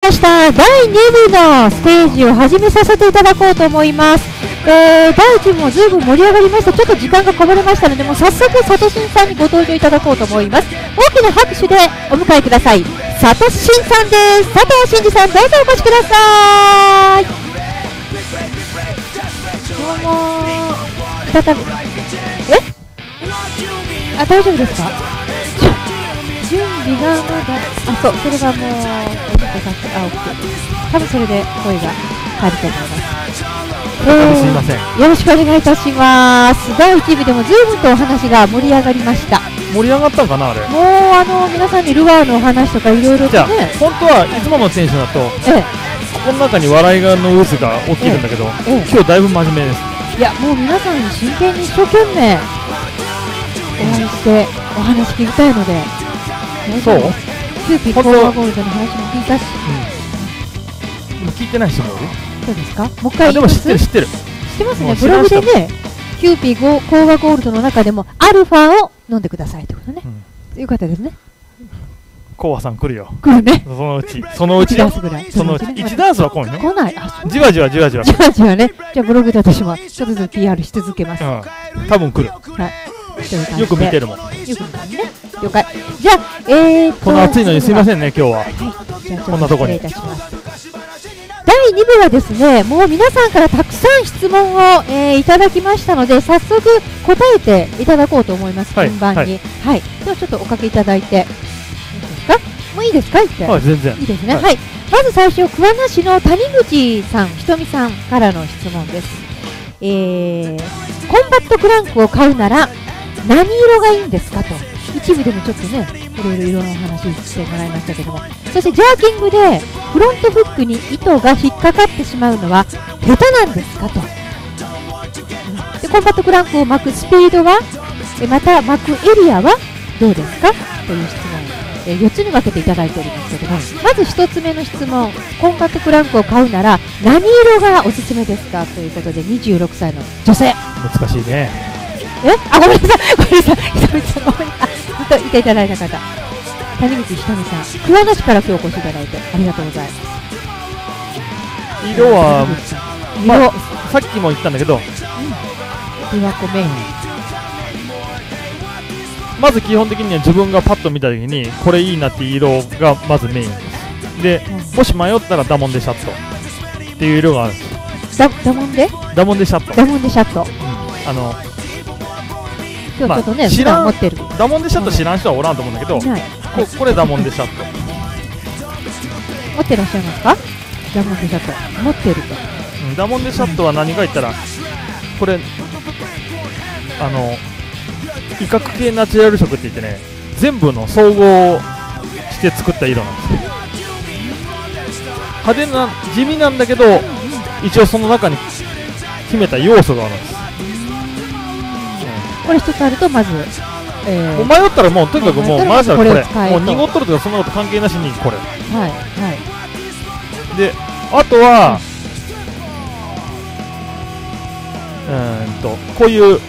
ました。第2部のステージを始めさせていただこうと思います。第1部もずいぶん盛り上がりました。ちょっと時間がこぼれましたので、もう早速サトシンさんにご登場いただこうと思います。大きな拍手でお迎えください。サトシンさんです。佐藤真二さん、どうぞお越しください。どうも再び大丈夫ですか？準備がまだ、そう、それはもう、多分それで声が入ると思います。 すみません。 よろしくお願いいたします。第1部でもずいぶんとお話が盛り上がりました。 盛り上がったのかな、あれ。 もう皆さんにルアーのお話とかいろいろとね。 じゃあ、本当はいつもの選手だと、ここの中に笑いの渦が起きるんだけど、今日だいぶ真面目です。 いや、もう皆さんに真剣に一生懸命お会いしてお話聞きたいので。 そう？ キューピーコーラゴールドの話も聞いたし。 聞いてない人もいる？ そうですか？もう一回でも知ってる。知ってますね。ブログでね、キューピーコーラゴールドの中でもアルファを飲んでくださいってことね。よかったですね。 コアさん来るよ。 来るね。 そのうち。そのうち1ダースは来んよ。 来ない。 じわじわね。 じゃあブログで私もちょっとずつ PR し続けます。 多分来る。 はい。 よく見てるもん。 よく見てるね。了解。じゃあ、 この暑いのにすみませんね、今日は。 はい。じゃあ、 こんなとこに。 失礼いたします。第2部はですね、もう皆さんからたくさん質問を、いただきましたので、早速答えていただこうと思います、順番に。はい。ではちょっとおかけいただいて、いいですか？もういいですか？ はい、全然。 いいですね。はい。まず最初、桑名市の谷口さん、ひとみさんからの質問です。コンバットクランクを買うなら、何色がいいんですかと。一部でもちょっとね、いろいろ色の話してもらいましたけども、そしてジャーキングでフロントフックに糸が引っかかってしまうのは下手なんですかと。でコンバットクランクを巻くスピードは、また巻くエリアはどうですかという質問、4つに分けていただいておりますけども、まず1つ目の質問、コンバットクランクを買うなら何色がおすすめですかということで、26歳の女性。 難しいね。 ごめんなさい、ひとみさん、ごめんなさい。ずっといていただいた方、谷口ひとみさん、桑名市から今日お越しいただいてありがとうございます。 色は、さっきも言ったんだけど、 琵琶湖メイン。 まず基本的には自分がパッと見たときに、これいいなっていう色がまずメインで、もし迷ったらダモンデシャットっていう色があるんです。 ダモンデシャット。 ダモンデシャット。 今日ちょっとね、 知らん、 持ってるダモンデシャット知らん人はおらんと思うんだけど、これダモンデシャット。 持ってらっしゃいますか？ダモンデシャット。持ってると。 ダモンデシャットは何か言ったら、これ、威嚇系ナチュラル色って言ってね、全部の総合して作った色なんですよ。派手な、地味なんだけど、一応その中に秘めた要素があるんです。 これ一つあると、まず、 もう迷ったらもうとにかくもう迷ったらこれ、もう濁っとるとかそんなこと関係なしにこれ。で、あとは、こういう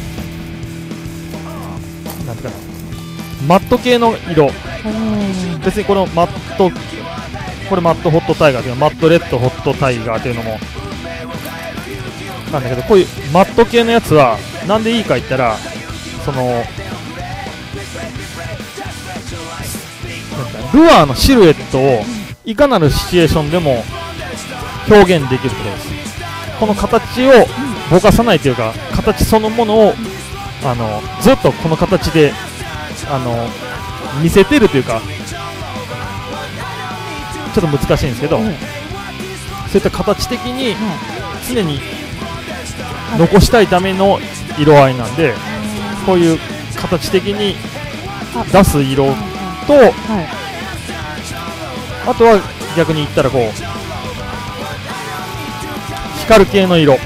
なんていうかな、マット系の色。別にこのマット、これマットホットタイガーというの、マットレッドホットタイガーというのもなんだけど、こういうマット系のやつはなんでいいか言ったら、そのルアーのシルエットをいかなるシチュエーションでも表現できることです。この形をぼかさないというか、形そのものをずっとこの形で見せてるというか、ちょっと難しいんですけど、そういった形的に常に残したいための色合いなんで、こういう形的に出す色と、あとは逆に言ったらこう光る系の色、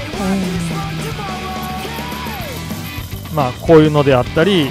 まあこういうのであったり、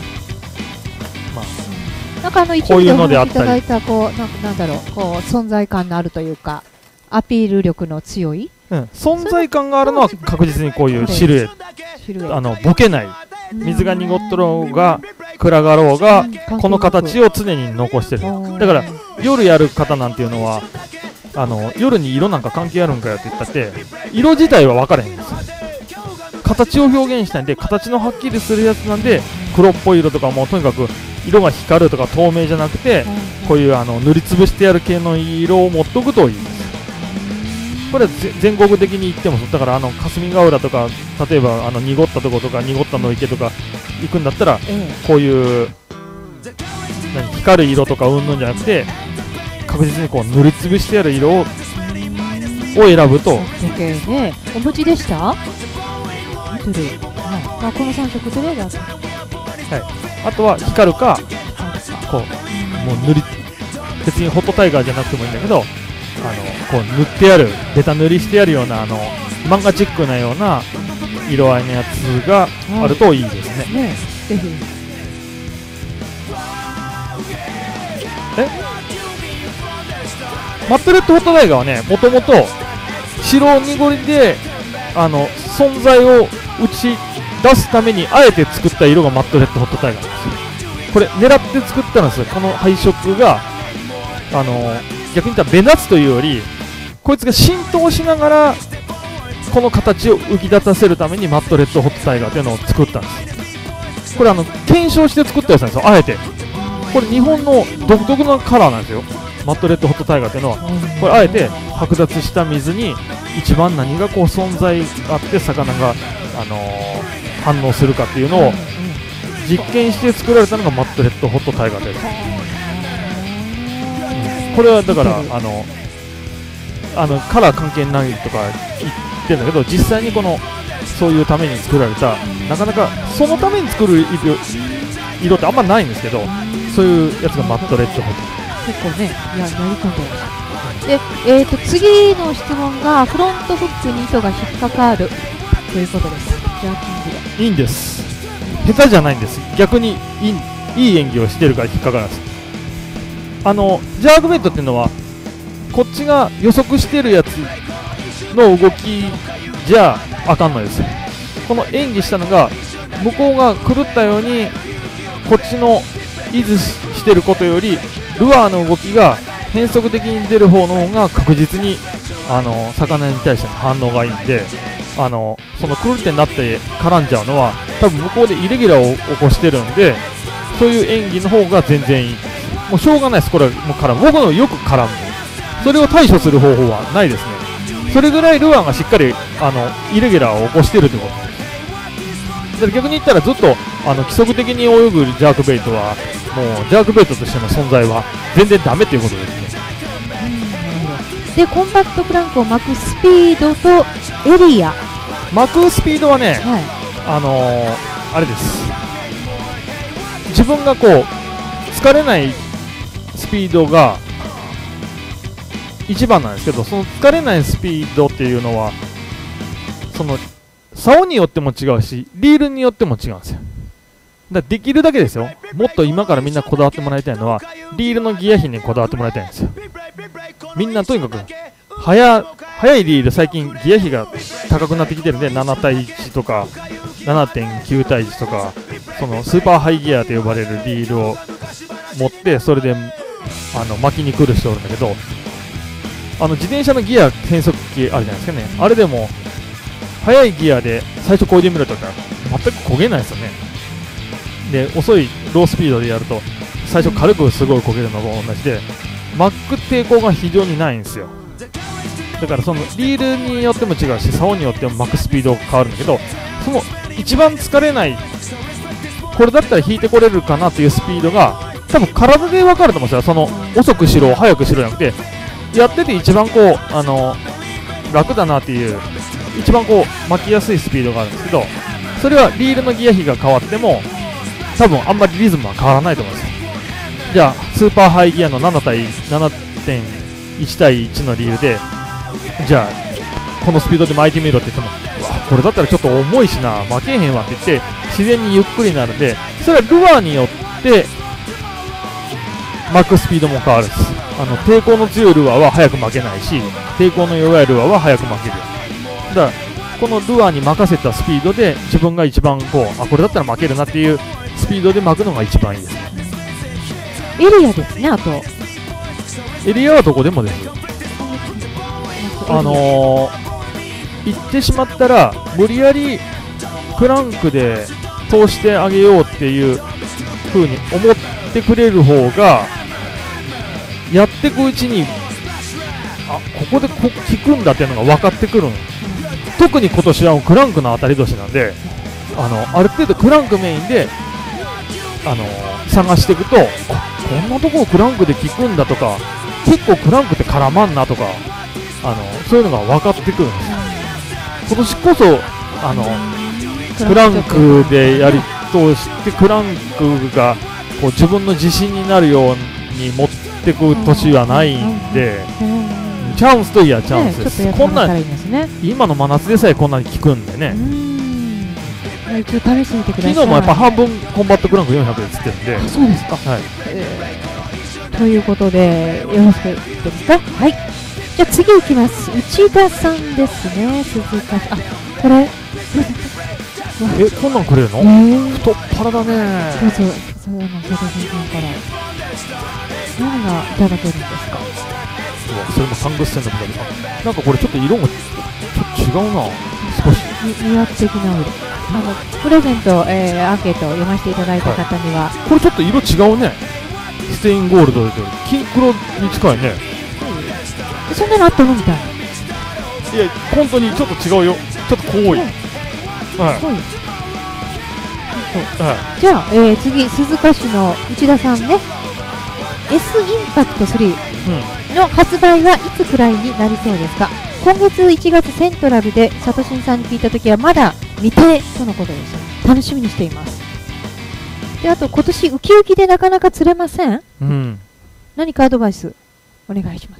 なんか一部でお話いただいたこうなんだろう、こう存在感のあるというかアピール力の強い、 存在感があるのは確実にこういうシルエット、ボケない、水が濁っとろうが暗がろうがこの形を常に残してる。だから夜やる方なんていうのは夜に色なんか関係あるんかよって言ったって色自体は分からへんんですよ。形を表現したいんで、形のはっきりするやつなんで、黒っぽい色とかもとにかく色が光るとか透明じゃなくて、こういう塗りつぶしてやる系の色を持っとくといいです。これは全国的に言ってもそうだから、霞ヶ浦とか例えば濁ったとことか濁ったの池とか行くんだったら、こういう光る色とかうんぬんじゃなくて、確実にこう塗りつぶしてやる色を選ぶと。 時計ね、お持ちでした？見てる。はい。この3色とりあえずあと。 はい。あとは光るか、こうもう別にホットタイガーじゃなくてもいいんだけど、こう塗ってある、ベタ塗りしてあるような漫画チックなような色合いのやつがあるといいですね。 ね、ぜひ。 マットレッドホットタイガーはね、もともと白濁りで存在を打ち出すためにあえて作った色がマットレッドホットタイガーなんですよ。これ狙って作ったんですよ。この配色が逆に言ったら目立つというより、こいつが浸透しながらこの形を浮き立たせるためにマットレッドホットタイガーというのを作ったんです。これ検証して作ったやつなんですよ、あえて。これ日本の独特のカラーなんですよ、マットレッドホットタイガーというのは。これあえて剥奪した水に一番何がこう存在があって魚が、反応するかっていうのを実験して作られたのがマットレッドホットタイガーです。これはだからカラー関係ないとか言ってるんだけど、実際にそういうために作られた、なかなかそのために作る色ってあんまないんですけど、そういうやつがマットレッドホット。 結構ね、やり込んでました。で、次の質問がフロントフックに糸が引っかかるということです。ジャーキングで。 いいんです。下手じゃないんです。逆にいい演技をしてるから引っかからないです。ジャークベイトっていうのはこっちが予測してるやつの動きじゃあかんのです。この演技したのが向こうが狂ったようにこっちのイズしてることよりルアーの動きが変則的に出る方の方が確実に魚に対しての反応がいいんで、その狂ってになって絡んじゃうのは多分向こうでイレギュラーを起こしてるんで、そういう演技の方が全然いい。もうしょうがないです。これはもう僕のよく絡む。それを対処する方法はないですね。それぐらいルアーがしっかりイレギュラーを起こしてるということです。だから逆に言ったらずっと規則的に泳ぐジャークベイトはもうジャークベイトとしての存在は全然ダメということですね。 で、コンパクトクランクを巻くスピードとエリア。 巻くスピードはね、はい、あれです。自分がこう疲れないスピードが一番なんですけど、その疲れないスピードっていうのは竿によっても違うしリールによっても違うんですよ。だからできるだけですよ。もっと今からみんなこだわってもらいたいのはリールのギア比にこだわってもらいたいんですよ。みんなとにかく速いリール、最近ギア比が高くなってきてるんで、7対1とか 7.9 対1とかスーパーハイギアと呼ばれるリールを持ってそれで巻きに来る人おるんだけど、自転車のギア変速機あるじゃないですかね。あれでも速いギアで最初漕いでみると全く焦げないですよね。で遅いロースピードでやると最初軽くすごい焦げるのと同じで巻く抵抗が非常にないんですよ。だからリールによっても違うし竿によっても巻くスピードが変わるんだけど、その一番疲れない、これだったら引いてこれるかなっていうスピードが多分体で分かると思うんですよ。遅くしろ速くしろじゃなくて、やってて一番楽だなっていう一番巻きやすいスピードがあるんですけど、それはリールのギア比が変わっても多分あんまりリズムは変わらないと思うんですよ。じゃあスーパーハイギアの 7.1 対1のリールでじゃあこのスピードで巻いてみろって言っても、これだったらちょっと重いしな巻けへんわって言って自然にゆっくりになるんで、それはルアーによって巻くスピードも変わるんです。抵抗の強いルアーは速く巻けないし抵抗の弱いルアーは速く巻ける。だからこのルアーに任せたスピードで自分が一番これだったら巻けるなっていうスピードで巻くのが一番いいですね。 エリアですね。あとエリアはどこでもです。 言ってしまったら無理やりクランクで通してあげようっていう風に思ってくれる方がやっていくうちにここで効くんだっていうのが分かってくるん。特に今年はクランクの当たり年なんである程度クランクメインで探していくとこんなところクランクで効くんだとか結構クランクって絡まんなとかそういうのが分かってくるんです。今年こそクランクでやり通してクランクがこう自分の自信になるように持っていく年はないんで、チャンスといやチャンスです。こんな今の真夏でさえこんなに効くんでね。 一応試してみてください。 昨日もやっぱ半分コンバットクランク400でつってるんで。 そうですか。 はい。 ということでよろしいですか。はい。じゃあ次いきます。内田さんですね。鈴鹿さん。これ。 こんなんくれるの？太っ腹だね。 そうそう。そうなの。佐藤さんから何がいただけるんですか。 それもサングス線のみたいな。なんかこれちょっと色がちょっと違うな。少し。 魅惑的な色。プレゼント、アンケートを読ませていただいた方には、 これちょっと色違うね。ステインゴールドで金黒に近いね。 そんなのあったのみたいな。 いや本当にちょっと違うよ。ちょっと濃い。はい。 じゃあ、次鈴鹿市の内田さんね。S インパクト3の発売はいつくらいになりそうですか。今月1月セントラルでサトシンさんに聞いたときはまだ未定とのことでした。楽しみにしています。であと今年ウキウキでなかなか釣れません、何かアドバイスお願いします。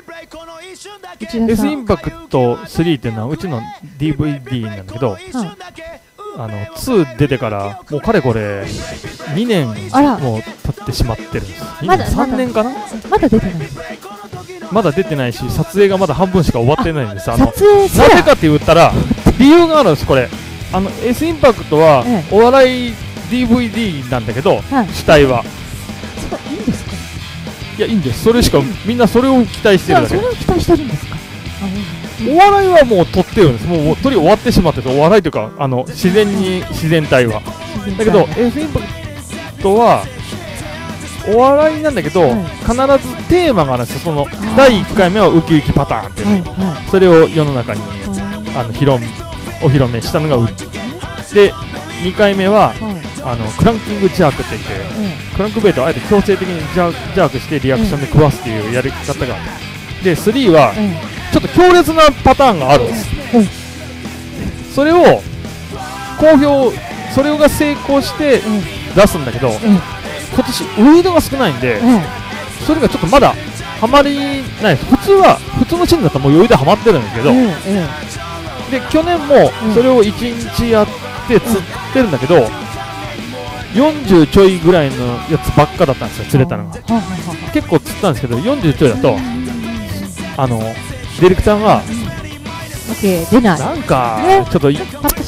S インパクト3っていうのはうちの DVD なんだけど、2出てからもうかれこれ2年も経ってしまってるんです。2年3年かな。 まだ出てない。 まだ出てないし、撮影がまだ半分しか終わってないんです。 撮影すらなぜかって言ったら理由があるんです。これS インパクトはお笑い DVD なんだけど、主体はいいんですか。 いやいいんです。それしかみんなそれを期待してるだけ。 それを期待してるんですか。 お笑いはもう撮ってるんです。もう撮り終わってしまってて、お笑いというか自然体はだけど S インパクトはお笑いなんだけど、必ずテーマがあるんですよ。その第1回目はウキウキパターンっていう、それを世の中にお披露目したのがウキで、2回目は、クランキングジャークって言って、クランクベイトをあえて強制的にジャークしてリアクションで食わすっていうやり方がある。で3は、ちょっと強烈なパターンがあるんです。それをそれが成功して出すんだけど、今年ウィードが少ないんで、それがちょっとまだハマりないです。普通のシーンだったらもう余裕でハマってるんですけど、で去年もそれを1日やって釣ってるんだけど、40ちょいぐらいのやつばっかだったんですよ、釣れたのが。結構釣ったんですけど、40ちょいだとディレクターがなんかちょっと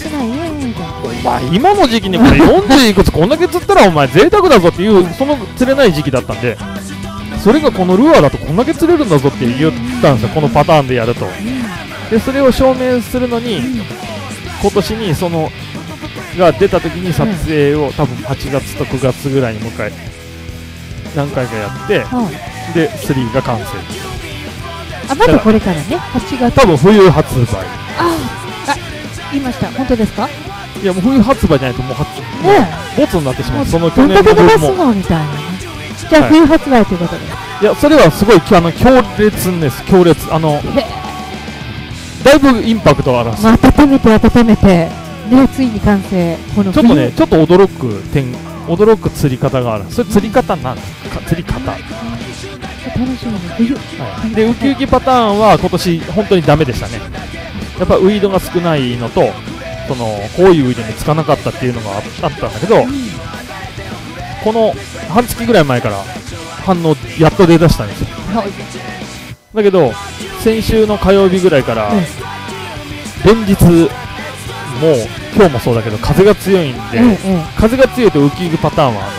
今の時期にこれ40いくつこんだけ釣ったらお前贅沢だぞっていう、その釣れない時期だったんで、それがこのルアーだとこんだけ釣れるんだぞって言ったんですよ、このパターンでやると。でそれを証明するのに今年にそのが出た時に撮影を多分8月と9月ぐらいにもう一回何回かやって、で3が完成。 まだこれからね、8月多分冬発売。 言いました。本当ですか。 いやもう冬発売じゃないともうボツになってしまう。その去年の分もみたいなね。じゃあ冬発売ということで。 いやそれはすごい強烈です。強烈だいぶインパクトがあるんですよ。 温めてね、ついに完成。このちょっとね、ちょっと驚く釣り方がある。それ釣り方なんですか。釣り方楽しみに冬、 でウキウキパターンは今年本当にダメでしたね。やっぱウィードが少ないのと、こういうウィードにつかなかったっていうのがあったんだけど、この半月ぐらい前から反応やっと出だしたんですよ。だけど先週の火曜日ぐらいから連日もう今日もそうだけど風が強いんで、風が強いとウキウキパターンは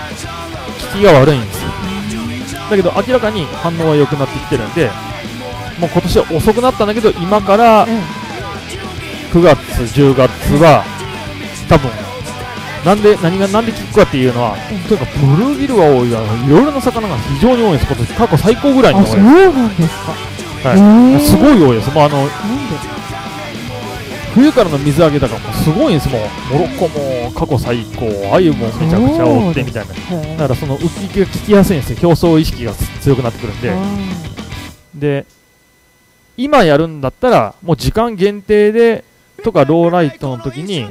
効きが悪いんですよ。だけど明らかに反応は良くなってきてるんで、 もう今年は遅くなったんだけど、今から9月、10月は多分なんで効くかっていうのは、とにかくブルーギルが多いわ、いろいろな魚が非常に多いんです。今年過去最高ぐらいに多いです。 そうなんですか。 はい、すごい多いです。もうなんで冬からの水揚げだからもうすごいんです。もうモロッコも過去最高、鮎もめちゃくちゃ多くてみたいな。だからその浮きが効きやすいんですよ。競争意識が強くなってくるんで。で今やるんだったらもう時間限定でとかローライトの時に、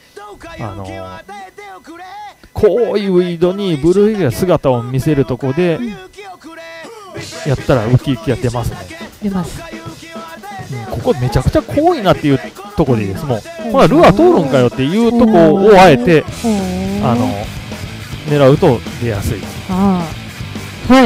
濃いウィードにブルーギルが姿を見せるとこでやったらウキウキが出ますね。 出ます。 ここめちゃくちゃ濃いなっていうとこでいいです。もうほらルアー通るんかよっていうとこをあえて狙うと出やすいです。 はい、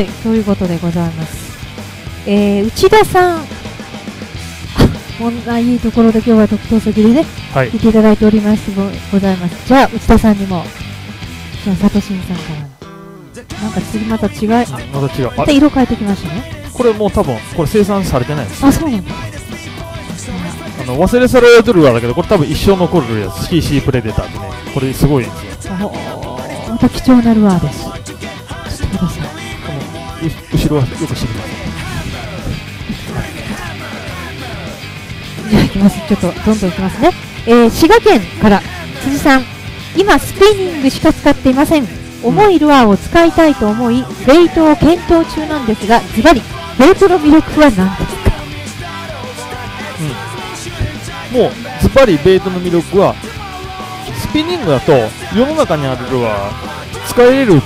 ということでございます。内田さん、こんないいところで今日は特等席でね、 はい、 聞いていただいておりますございます。じゃあ内田さんにも、じゃあ佐藤慎さんからのなんか次また違う、また色変えてきましたね。 これもう多分これ生産されてないです。 あ、そうなんだ。 忘れ去られてるルアーだけど、これ多分一生残るやつ、CC プレデターってね、これすごいですよ。 また貴重なルアーです。ちょっとください。 後ろはよく知りません。 じゃあ行きます。ちょっとどんどん行きますね。滋賀県から辻さん、今スピニングしか使っていません。重いルアーを使いたいと思い、ベイトを検討中なんですが、ズバリベイトの魅力は何ですか？ もうズバリベイトの魅力は、スピニングだと世の中にあるルアー使えれる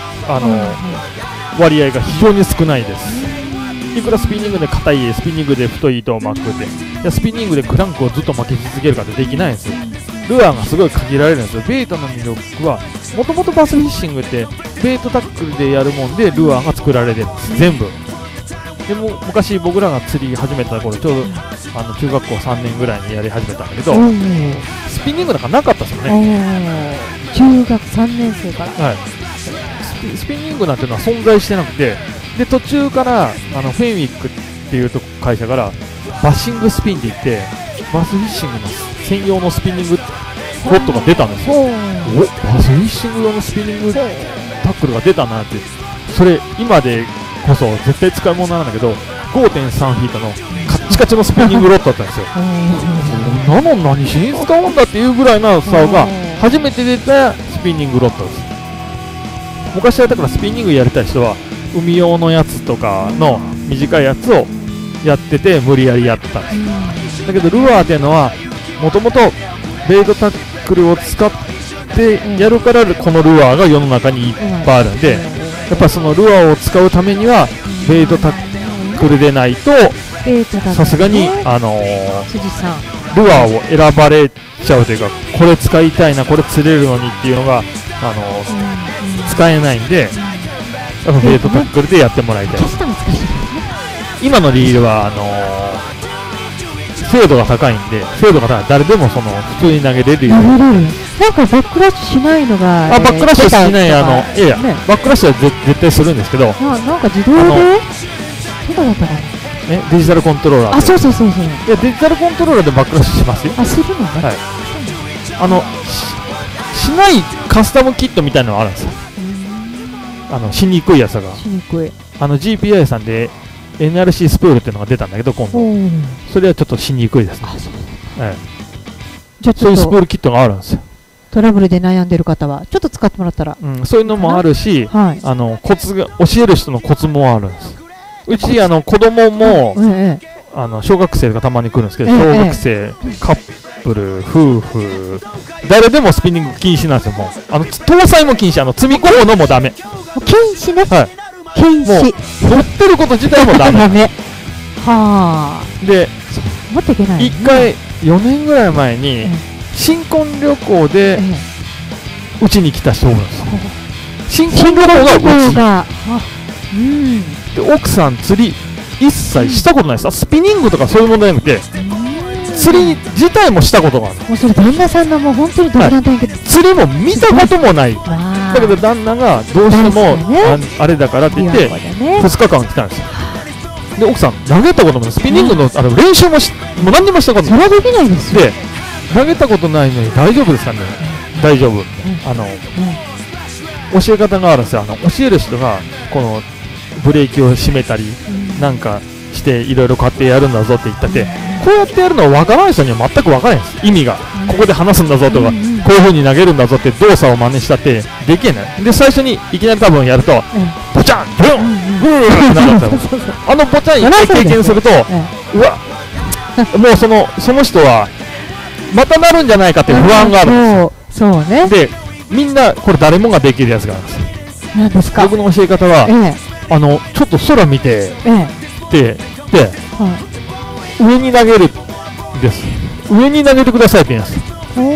割合が非常に少ないです。いくらスピニングで硬い、スピニングで太い糸を巻くで、スピニングでクランクをずっと巻き続けるかってできないんですよ。ルアーがすごい限られるんですよ。ベイトの魅力は、もともとバスフィッシングってベイトタックルでやるもんでルアーが作られてるんです、全部。でも昔僕らが釣り始めた頃、ちょうど中学校3年ぐらいにやり始めたんだけど、スピニングなんかなかったですよね。 中学3年生から、 はい、スピニングなんていうのは存在してなくて、で途中からフェンウィックっていう会社からバッシングスピンって言って、バスフィッシングの専用のスピニングロッドが出たんですよ。バスフィッシング用のスピニングタックルが出たなって。それ今でこそ絶対使い物なんだけど、 5.3 フィートのカッチカチのスピニングロッドだったんですよ。そんなの何しに使うんだっていうぐらいな竿が初めて出たスピニングロッドです。昔はだからスピニングやりたい人は海用のやつとかの短いやつをやってて無理やりやったんです。だけどルアーっていうのはもともとベイトタックルを使ってやるからこのルアーが世の中にいっぱいあるんで、やっぱそのルアーを使うためにはベイトタックルでないとさすがにルアーを選ばれちゃうというか、これ使いたいな、これ釣れるのにっていうのが使えないんで、やっぱベイトタックルでやってもらいたい。今のリールは精度が高いんで、誰でも普通に投げれるように。 なんかバックラッシュしないのが、 バックラッシュしない、いやバックラッシュは絶対するんですけど、 なんか自動でどこだったかな、 デジタルコントローラー。 そう。いやデジタルコントローラーでバックラッシュしますよ。 するのね。 はい。しないカスタムキットみたいなのがあるんですよ。しにくいやつが。GPI さんで NRC スプールっていうのが出たんだけど、今度それはちょっとしにくいですね。じゃあそういうスプールキットがあるんですよ。 トラブルで悩んでる方はちょっと使ってもらったら、 そういうのもあるし、コツが教える人のコツもあるんです。うち子供も小学生がたまに来るんですけど、小学生、カップル、夫婦、誰でもスピニング禁止なんですよ。もう搭載も禁止、積み込むのもダメ。 禁止ね。 はい。 禁止。 乗ってること自体もダメ。 はあ。 で、 持っていけない。 1回4年ぐらい前に新婚旅行でうちに来た人なんですよ。新婚旅行がうちで、奥さん釣り一切したことないです。スピニングとかそういう問題じゃなくて、釣り自体もしたことがある。 もうそれ旦那さんのもう本当に独断だけど、 釣りも見たこともない。だけど旦那がどうしてもあれだからって言って2日間来たんですよ。 で奥さん投げたこともスピニングの、練習ももう何にもしたことない。 それはできないですよ。 で投げたことないのに大丈夫ですかね、大丈夫、教え方があるんですよ。教える人がこのブレーキを締めたり、なんかしていろいろこうやってやるんだぞって言ってて、こうやってやるのは分からない人には全く分からないんです、意味が。ここで離すんだぞとか、こういう風に投げるんだぞって動作を真似したってできない。で最初にいきなり多分やると、ボチャンブンブーンってなるんですよ。ボチャン一回経験すると、うわもうその人はまたなるんじゃないかっていう不安があるんですよ。 そうね。 でみんなこれ誰もができるやつがあるんです。 何ですか？ 僕の教え方は、ちょっと空見て、で上に投げるです。上に投げてくださいって言うんです。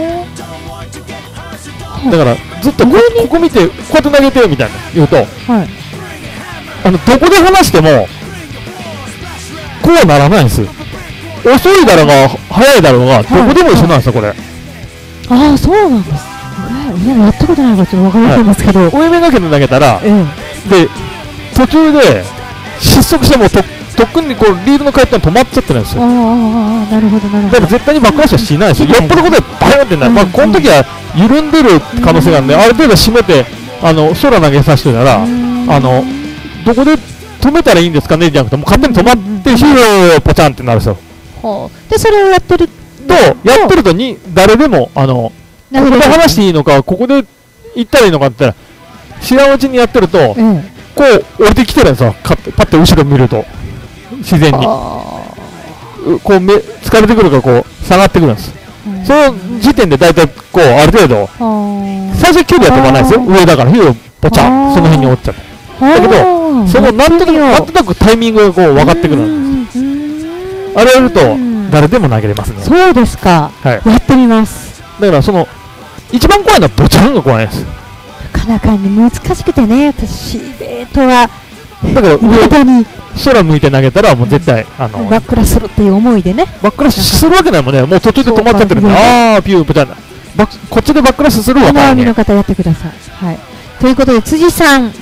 だからずっとここ見てこうやって投げてみたいな言うと、どこで離してもこうはならないんです。遅いだろうが速いだろうがどこでも一緒なんですよ、これ。 ああ、そうなんです。やったことないからちょっと分からないんですけど、 上目がけて投げたら、で途中で失速してもとっくにこうリードの回転止まっちゃってるんですよ。 なるほどなるほど。 だから絶対にバックラッシュはしないですよ。よっぽどことでバヨンってなる。まあこの時は緩んでる可能性があるんで、ある程度締めて空投げさせてたら、どこで止めたらいいんですかねじゃなくて、もう勝手に止まってヒューポチャンってなるんですよ。 でそれをやってると誰でもここで離していいのか、ここで行ったらいいのかって言ったら、知らんうちにやってると、こう降りてきてるんですよ。パッて後ろ見ると自然にこう疲れてくるからこう下がってくるんです。その時点で大体こうある程度最初距離は飛ばないですよ。上だからヒューポチャンその辺に落ちちゃう。だけどそのなんとなくタイミングがこう分かってくるんです。あれやると誰でも投げれますね。 そうですか。やってみます。 だから一番怖いのはボチャンが怖いです。 なかなか難しくてね、私ベートはだから上に空向いて投げたらもう絶対バックラッシュするっていう思いでね。 バックラッシュするわけないもんね。もう途中で止まっちゃってるんで、ピューみたいな。こっちでバックラッシュするわけないね。 の方やってください。はい。ということで辻さん、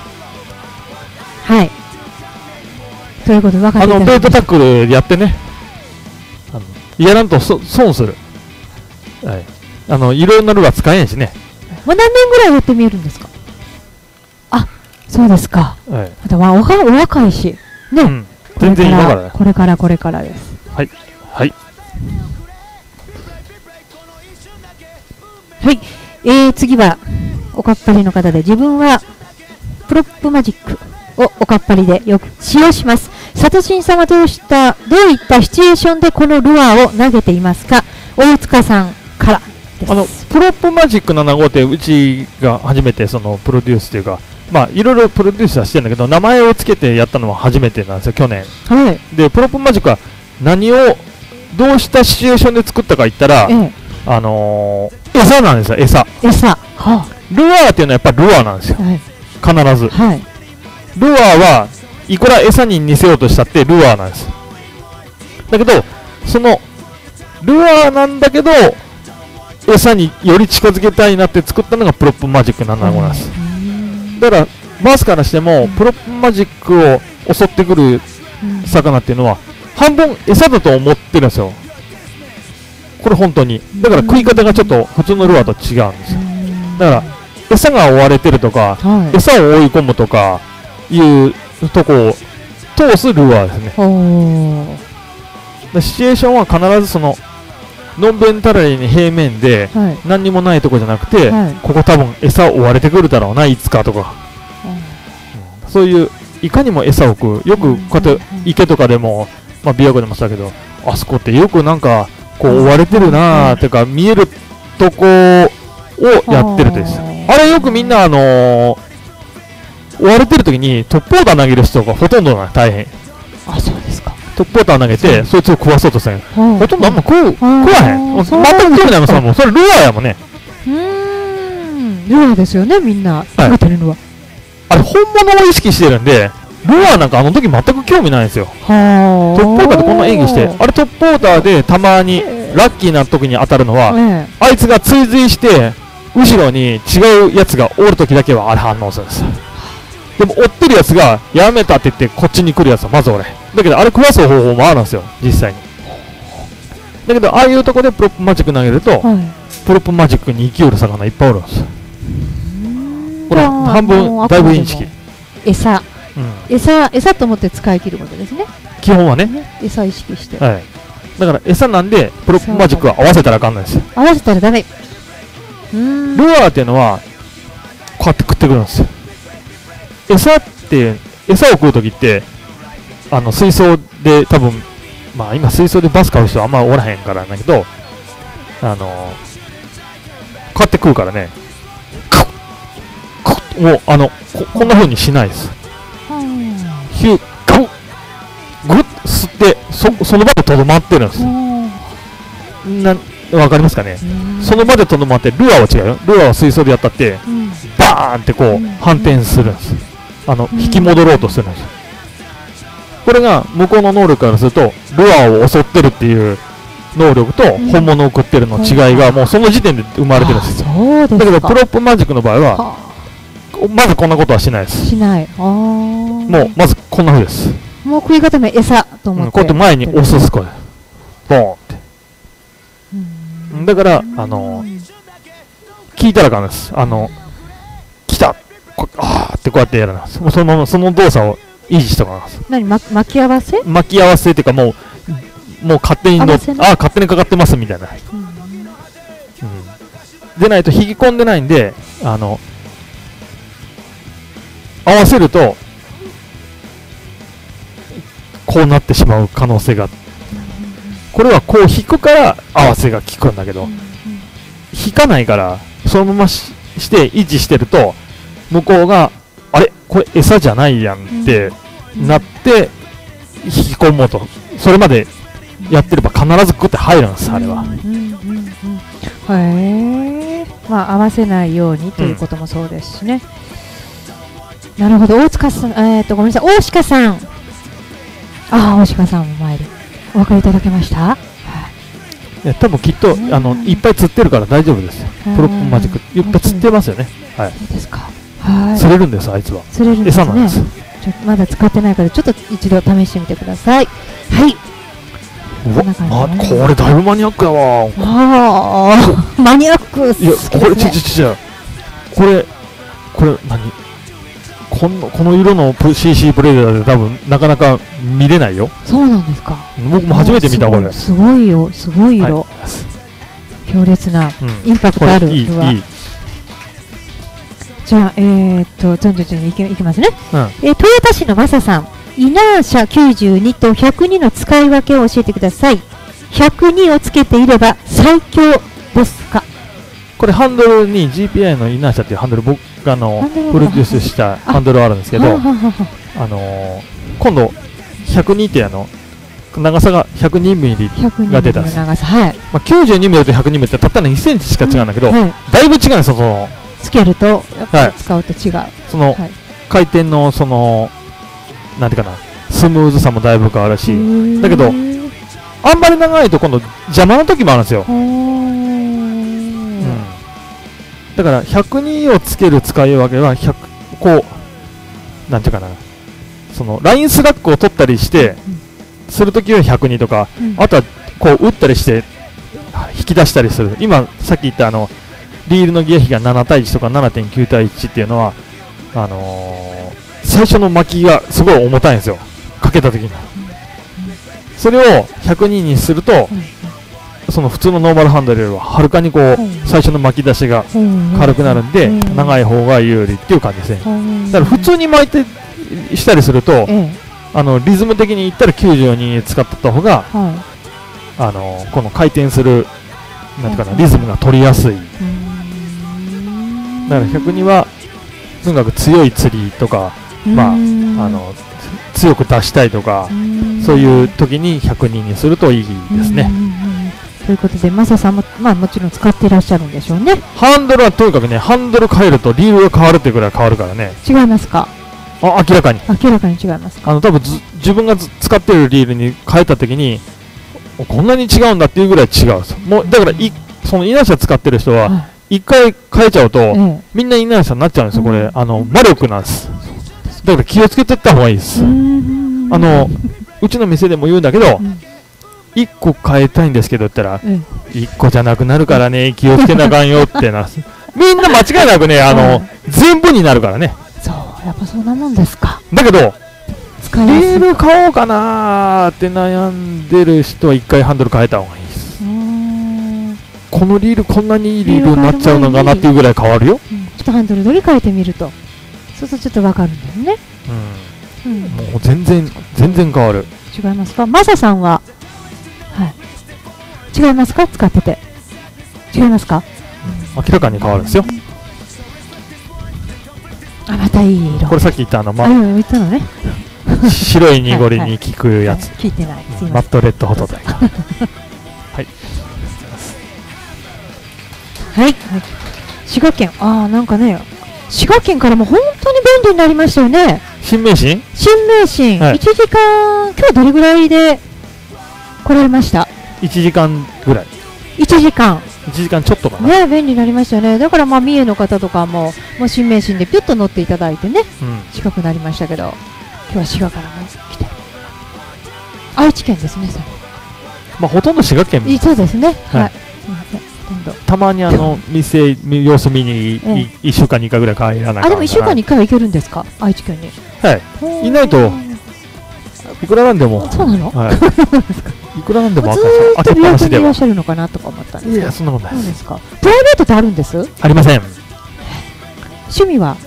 はい。ということで分かっていただきました。 ベートタックルやってね。やらんと損する。はい。いろんなルアー使えんしね。 もう何年ぐらいやってみえるんですか？あ、そうですか。 はい。 またお若いしね。 全然今からね。 これからです。 はいはい。 はい。次はおかっぱりの方で、自分はプロップマジックをおかっぱりでよく使用します。サトシンさんはどういったシチュエーションでこのルアーを投げていますか？大塚さんからです。 プロップマジック7号ってうちが初めてプロデュースというか、まあいろいろプロデュースはしてるんだけど、名前をつけてやったのは初めてなんですよ、去年。 はい。 でプロップマジックはどうしたシチュエーションで作ったか言ったら、餌なんですよ。餌。ルアーっていうのはやっぱりルアーなんですよ、必ず。ルアーはいくら餌に似せようとしたってルアーなんです。だけどそのルアーなんだけど餌により近づけたいなって作ったのがプロップマジック7号なんです。だからバスからしてもプロップマジックを襲ってくる魚っていうのは半分餌だと思ってるんですよ、これ本当に。だから食い方がちょっと普通のルアーと違うんですよ。だから餌が追われてるとか、餌を追い込むとかいうとこを通すルアーですね。シチュエーションは必ずのんべんたらりに平面で何にもないとこじゃなくて、ここ多分餌を追われてくるだろうな、いつかとか、そういういかにも餌を食う、よくこうやって池とかでも、まあ、琵琶湖でもそうだけど、あそこってよくなんかこう追われてるなーっていうか見えるとこをやってるです。あれよくみんな追われてる時にトップオーター投げる人がほとんどな、大変。 あ、そうですか。 トップオーター投げてそいつを食わそうとしたんや。ほとんどあんま食わへん。全く興味ないもん。それもそれルアーやもんね。 ルアーですよね、みんな食べてるのは。 あれ本物を意識してるんで、ルアーなんかあの時全く興味ないんですよ。トップオーターでこんな演技して、あれトップオーターでたまにラッキーな時に当たるのは、あいつが追随して後ろに違うやつがおる時だけはあれ反応するんです。でも追ってるやつがやめたって言ってこっちに来るやつはまず俺だけどあれ壊す方法もあるんですよ、実際に。だけどああいうとこでプロップマジック投げると、プロップマジックに生きうる魚いっぱいおるんですよ。これ半分だいぶインチキ。 餌と思って使い切ることですね。 基本はね。 餌意識して。 はい。だから餌なんでプロップマジックは合わせたらあかんないですよ。 合わせたらダメ。 ルアーっていうのはこうやって食ってくるんですよ。餌を食うときって水槽で多分まあ今水槽でバス買う人はあんまおらへんからだけど、こうやって食うからね、もうこんな風にしないです。ヒュッガウグッ吸ってその場でとどまってるんですよ。わかりますかね。その場でとどまって、ルアーは違うよ。ルアーは水槽でやったって、バーンってこう反転するんです。引き戻ろうとするんですよ。これが向こうの能力からすると、ルアーを襲ってるっていう能力と本物を食ってるの違いがもうその時点で生まれてるんですよ。だけどプロップマジックの場合はまずこんなことはしないです。しない。もうまずこんな風です。 もう食い固め餌と思って、 こうやって前に押すこれボーンって、だから聞いたらあかんです。来たあーってこうやってやらないです。もうそのままその動作を維持しとかます。 何巻き合わせっていうかもう勝手に勝手にかかってますみたいな、でないと引き込んでないんで合わせるとこうなってしまう可能性が、これはこう引くから合わせが効くんだけど、引かないからそのままして維持してると向こうがあれこれ餌じゃないやんってなって引き込もうと、それまでやってれば必ずグッて入るんです、あれは。 へえ。まあ合わせないようにということもそうですしね。なるほど。大塚さん、ごめんなさい、大鹿さん。大鹿さんも参りお分かりいただけました？ いや多分きっといっぱい釣ってるから大丈夫ですよ。プロップマジックいっぱい釣ってますよね。はい。 そうですか。 釣れるんです、あいつは。 釣れるんですね。 餌なんです。 まだ使ってないからちょっと一度試してみてください。はい。 これだいぶマニアックやわ。 マニアック。 いやこれこれ何？この色の CC プレデターで多分なかなか見れないよ。 そうなんですか。 僕も初めて見たこれ。 すごいよ、すごい色。強烈なインパクトある。いい。じゃあいきますね。豊田市のマサさん、イナーシャ92と102の使い分けを教えてください。102をつけていれば最強ですか？ これハンドルに GPI のイナーシャっていうハンドル、僕がプロデュースしたハンドルあるんですけど、今度102って長さが102ミリが出たんです。92ミリと102ミリってたったの2センチしか違うんだけど、だいぶ違うんですよ。 つけるとやっぱり使うと違う。 その回転のなんていうかな、スムーズさもだいぶ変わるし、だけどあんまり長いと今度邪魔な時もあるんですよ。だから102をつける使い分けはこうなんていうかな、ラインスラックを取ったりしてするときは102とか、あとはこう打ったりして引き出したりする。今さっき言ったリールのギア比が7対1とか 7.9 対1っていうのは最初の巻きがすごい重たいんですよ、かけたときに。それを102にすると普通のノーマルハンドルよりははるかに最初の巻き出しが軽くなるんで、長い方が有利っていう感じですね。だから普通に巻いてしたりすると、リズム的に言ったら92に使った方が、この回転するなんていうかな、リズムが取りやすい。だから102はとにかく強い釣りとか、強く出したいとか、そういう時に102にするといいですね。 ということで、マサさんも、もちろん使っていらっしゃるんでしょうね。 ハンドルはとにかくね、ハンドル変えるとリールが変わるっていうぐらい変わるからね。 違いますか？ 明らかに。 明らかに違いますか？ 多分自分が使ってるリールに変えたときに、こんなに違うんだっていうぐらい違うんです。もうだからそのイナーシャ使ってる人は、一回変えちゃうと、みんなイナーシャになっちゃうんですよ。これ魔力なんです。だから気をつけていった方がいいです。 うちの店でも言うんだけど、 うん 1個変えたいんですけどって言ったら、 うん 1個じゃなくなるからね、気をつけなあかんよってな。みんな間違いなくね、全部になるからね。 そうやっぱそんなもんですか。 だけど、 使いやすい。 リール買おうかなーって悩んでる人は1回ハンドル変えた方がいいです。このリールこんなにいいリールになっちゃうのかなっていうぐらい変わるよ。 ちょっとハンドル取り替えてみると、そうするとちょっとわかるんだよね。 もう全然変わる。 違いますか。マサさんは、はい、違いますか。使ってて違いますか。 明らかに変わるんですよ。 あ、またいい色。 これさっき言った言ったのね。 白い濁りに効くやつ。 聞いてない。すいません。 マットレッドホットタイガー。はい。 はい。滋賀県、なんかね、滋賀県からも本当に便利になりましたよね。 新名神。 新名神、1時間、今日どれぐらいで来られました。 1時間ぐらい。 1時間ちょっとかな。 ね、便利になりましたよね。だから三重の方とかも新名神でピュッと乗っていただいてね、近くなりましたけど、今日は滋賀からも来て、愛知県ですね。それほとんど滋賀県。 そうですね。はい。すみません。 たまに店様子見に1週間に1回ぐらい帰らない。 でも1週間に1回は行けるんですか、愛知県に。 はい。いないといくらなんでも。 そうなの。 いくらなんでもずーっと琵琶湖にいらっしゃるのかなとか思ったんですけど。 いや、そんなことないです。プライベートってあるんです？ ありません。 趣味は？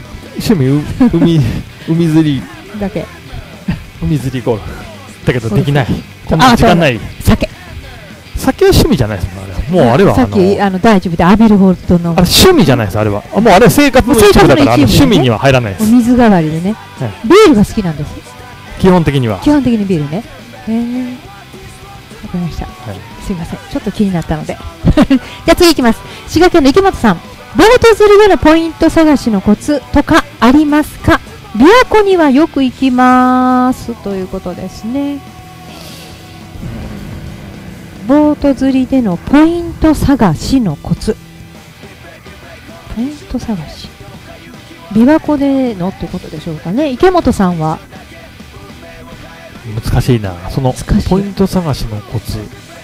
海釣りだけ。 海釣りゴルフだけどできない。こんな時間ない。酒は趣味じゃないですもん。もうあれはさっき大丈夫で浴びるほどの趣味じゃないです。あれはもうあれは生活の一部だから趣味には入らないです。 水代わりでね。ビールが好きなんです。 基本的には。 基本的にビールね。わかりました。すいません。ちょっと気になったので。じゃあ次いきます。滋賀県の池本さん。ボート釣りでのポイント探しのコツとかありますか？琵琶湖にはよく行きますということですね。ボート釣りでのポイント探しのコツ。ポイント探し。琵琶湖でのってことでしょうかね。池本さんは難しいな。そのポイント探しのコツ。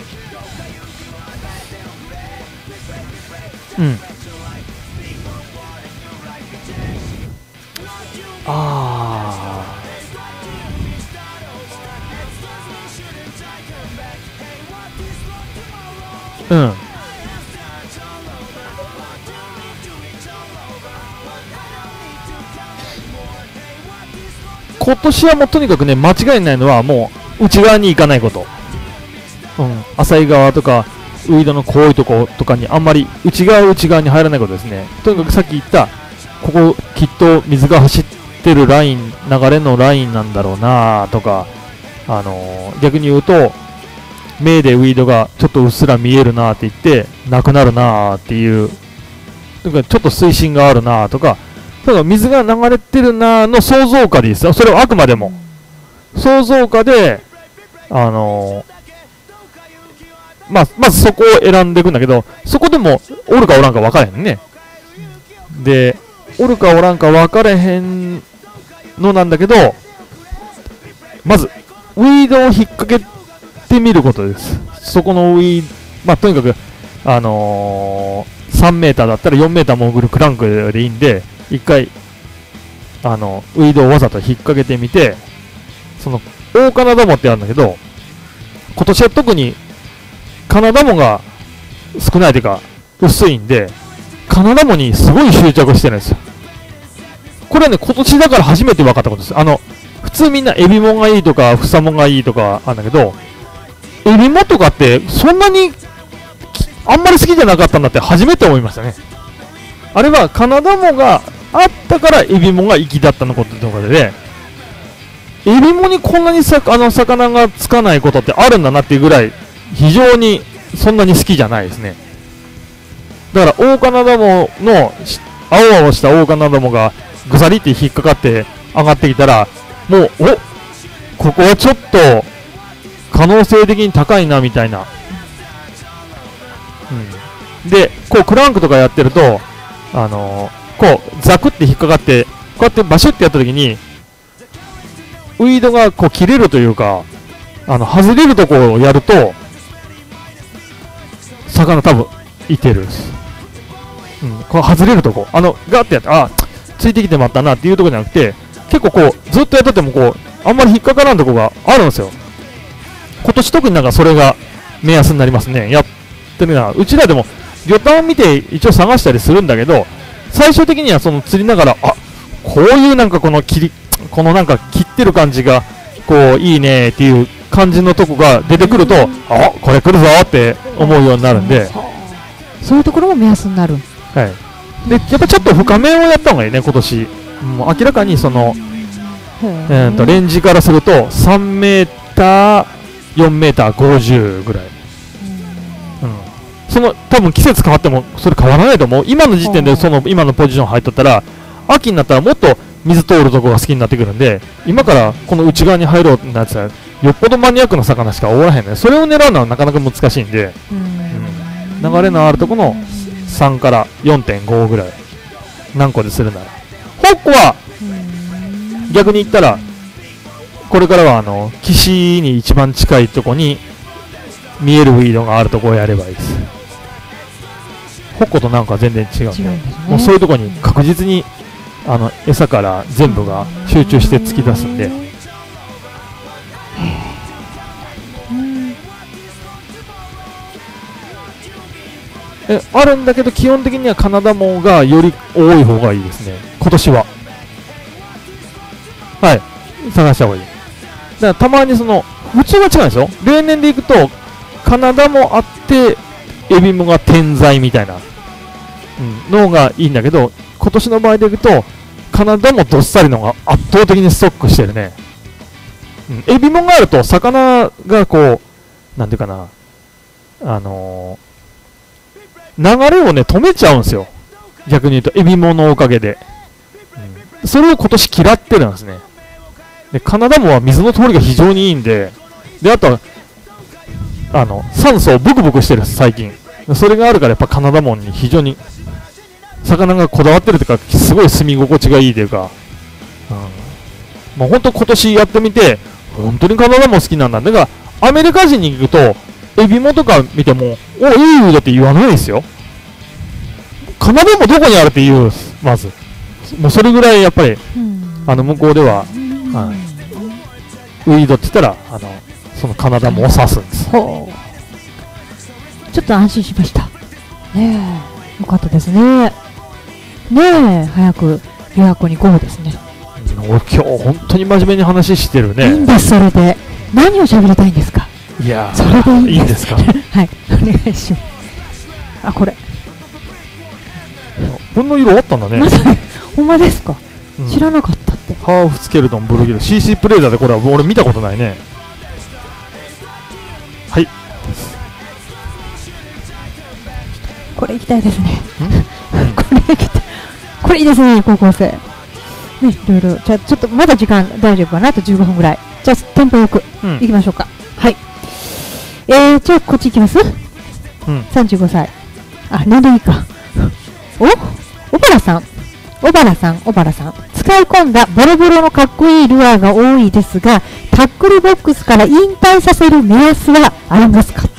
今年はもうとにかくね、間違いないのはもう内側に行かないこと。浅い側とかウイドの濃いとことかにあんまり内側に入らないことですね。とにかくさっき言ったここきっと水が走ってるライン、流れのラインなんだろうなとか、逆に言うと目でウィードがちょっとうっすら見えるなって言ってなくなるなっていう、とかちょっと水深があるなとか、ただ水が流れてるなの想像下でいいですよ。それはあくまでも想像下でまずそこを選んでいくんだけど、そこでもおるかおらんか分からへんね。でおるかおらんか分からへんのなんだけど、まずウィードを引っ掛けてみることです。そこのウィーとにかく3メーターだったら4メーター潜るクランクでいいんで、一回ウィードをわざと引っ掛けてみて、その大カナダモってあるんだけど、今年は特にカナダモが少ないというか薄いんで、カナダモにすごい執着してるんですよ。これはね、今年だから初めて分かったことです。普通みんなエビモがいいとかフサモがいいとかあるんだけど、エビモとかってそんなにあんまり好きじゃなかったんだって初めて思いましたね。あれはカナダモがあったからエビモが粋だったのこととかで、エビモにこんなに魚がつかないことってあるんだなっていうぐらい非常にそんなに好きじゃないですね。だから大カナダモの青々した大カナダモがぐさりって引っかかって上がってきたら、もうここはちょっと可能性的に高いなみたいな、でこうクランクとかやってるとこうザクって引っかかってこうやってバシュってやった時にウイードがこう切れるというか、外れるところをやると、魚多分いてるんです。こう外れるとこ、ガーってやって、ついてきてまったなっていうところじゃなくて、結構こう、ずっとやっててもこう、あんまり引っかからんとこがあるんですよ。今年特になんかそれが目安になりますね。やってるな。うちらでも、魚探を見て一応探したりするんだけど、最終的にはその釣りながら、こういうなんかこのなんか切ってる感じが、こう、いいねっていう感じのとこが出てくると、これ来るぞって思うようになるんで。 そういうところも目安になる。 はい。で、やっぱちょっと深めをやった方がいいね、今年。もう明らかにその、レンジからすると3メーター、4メーター50ぐらい。多分季節変わってもそれ変わらないと思う。今の時点で今のポジション入っとったら、秋になったらもっと水通るとこが好きになってくるんで、今からこの内側に入ろうってなってたら、よっぽどマニアックな魚しかおらへんね。それを狙うのはなかなか難しいんで、流れのあるとこの3から 4.5 ぐらい、何個でするなら。ホッコは逆に言ったら、これからは岸に一番近いとこに見えるウィードがあるとこをやればいいです。ホッコとなんか全然違うんで、もうそういうとこに確実に餌から全部が集中して突き出すんで。あるんだけど、基本的にはカナダモがより多い方がいいですね、今年は。はい、探した方がいい。だからたまに普通は違うんですよ。例年でいくと、カナダモあって、エビモが点在みたいな、のがいいんだけど、今年の場合でいくと、カナダモどっさりのが圧倒的にストックしてるね。エビモがあると、魚がこう、なんていうかな、流れをね、止めちゃうんですよ。逆に言うと、エビモのおかげで。それを今年嫌ってるんですね。で、カナダモは水の通りが非常にいいんで、で、あとは、酸素をブクブクしてるんです、最近。それがあるから、やっぱカナダモに非常に、魚がこだわってるというか、すごい住み心地がいいというか、もう本当今年やってみて、本当にカナダモ好きなんだ。だから、アメリカ人に行くと、エビモとか見ても、いいウィードって言わないですよ。カナダモどこにあるって言う、まず。もうそれぐらいやっぱり、向こうでは、ウィードって言ったら、そのカナダモを指すんです。 ちょっと安心しました。ねえ、よかったですね。ねえ、早く予約にゴーですね。 今日本当に真面目に話してるね。 いいんです、それで。何を喋りたいんですか。 いやそれでいいんですか。 はい、お願いします。これ。 こんな色あったんだね。 ほんまですか。知らなかったって。 ハーフスケルトンブルーギル CC プレーザーで、これは俺見たことないね。はい。 これ行きたいですね。これ行きたい。これいいですね、高校生。ね、いろいろ。じゃあちょっとまだ時間大丈夫かな。あと15分ぐらい。じゃあテンポよく行きましょうか。はい。じゃあこっち行きます。35歳。年齢いいか。小原さん。使い込んだボロボロのかっこいいルアーが多いですが、タックルボックスから引退させる目安はありますか。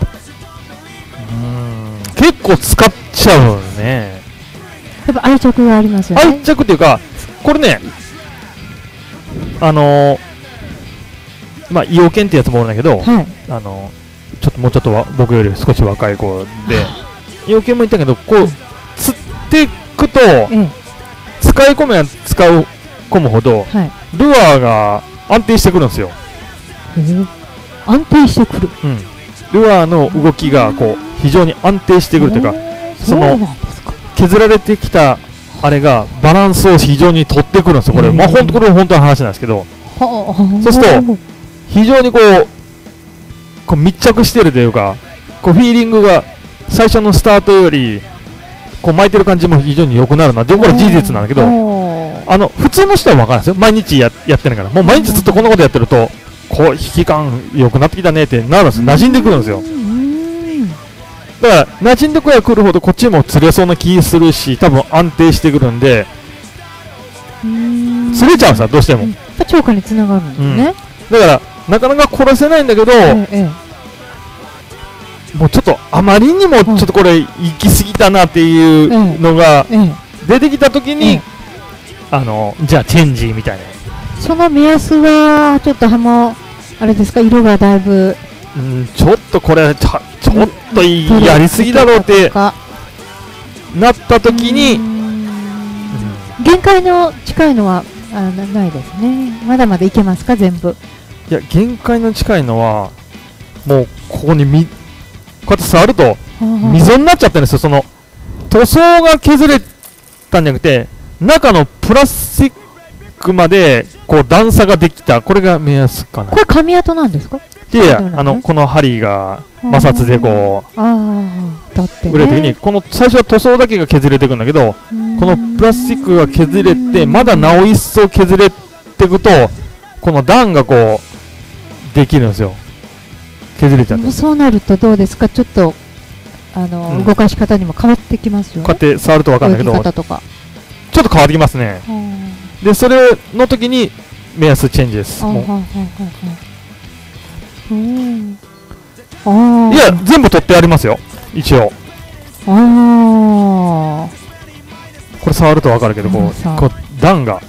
結構使っちゃうね。 やっぱ愛着がありますよね。 愛着っていうか、これね、イオケンってやつもおるんだけど、もうちょっと僕より少し若い子で、イオケンも言ったけど、こう、釣っていくと、使い込むほど、ルアーが安定してくるんですよ。 安定してくる。 ルアーの動きがこう非常に安定してくるというか、削られてきたあれがバランスを非常に取ってくるんですよ。これ、これは本当の話なんですけど、そうすると非常にこう密着してるというか、こうフィーリングが最初のスタートよりこう巻いてる感じも非常に良くなるな。でもこれ事実なんだけど、普通の人は分からないですよ。毎日やってるから、もう毎日ずっとこんなことやってると、こう引き感良くなってきたねってなるんです。馴染んでくるんですよ。だから馴染んでくるほどこっちも釣れそうな気するし、多分安定してくるんで、釣れちゃうんですよ、どうしても。 ぱ超過につながるんですね。 だからなかなか殺せないんだけど、もうちょっとあまりにもちょっとこれ行き過ぎたなっていうのが出てきたときに、じゃあチェンジみたいな。 その目安はちょっともうあれですか、色がだいぶ、 ちょっとこれちょっとやりすぎだろうってなったときに、 限界の近いのはないですね。まだまだいけますか、全部。 いや、限界の近いのはもうここにこうやって触ると溝になっちゃってるんですよ。その塗装が削れたんじゃなくて、中のプラスチックまでこう段差ができた。これが目安かな。 これ紙跡なんですか？ いやいや、この針が摩擦でこう売れる時に、この最初は塗装だけが削れていくんだけど、このプラスチックが削れてまだなお一層削れていくと、この段がこうできるんですよ。削れちゃって。 そうなるとどうですか？ちょっと動かし方にも変わってきますよね。 こうやって触ると分かるんだけど、ちょっと変わってきますね。でそれの時に目安チェンジです。いや、全部取ってありますよ、一応。これ触ると分かるけど、こう段が、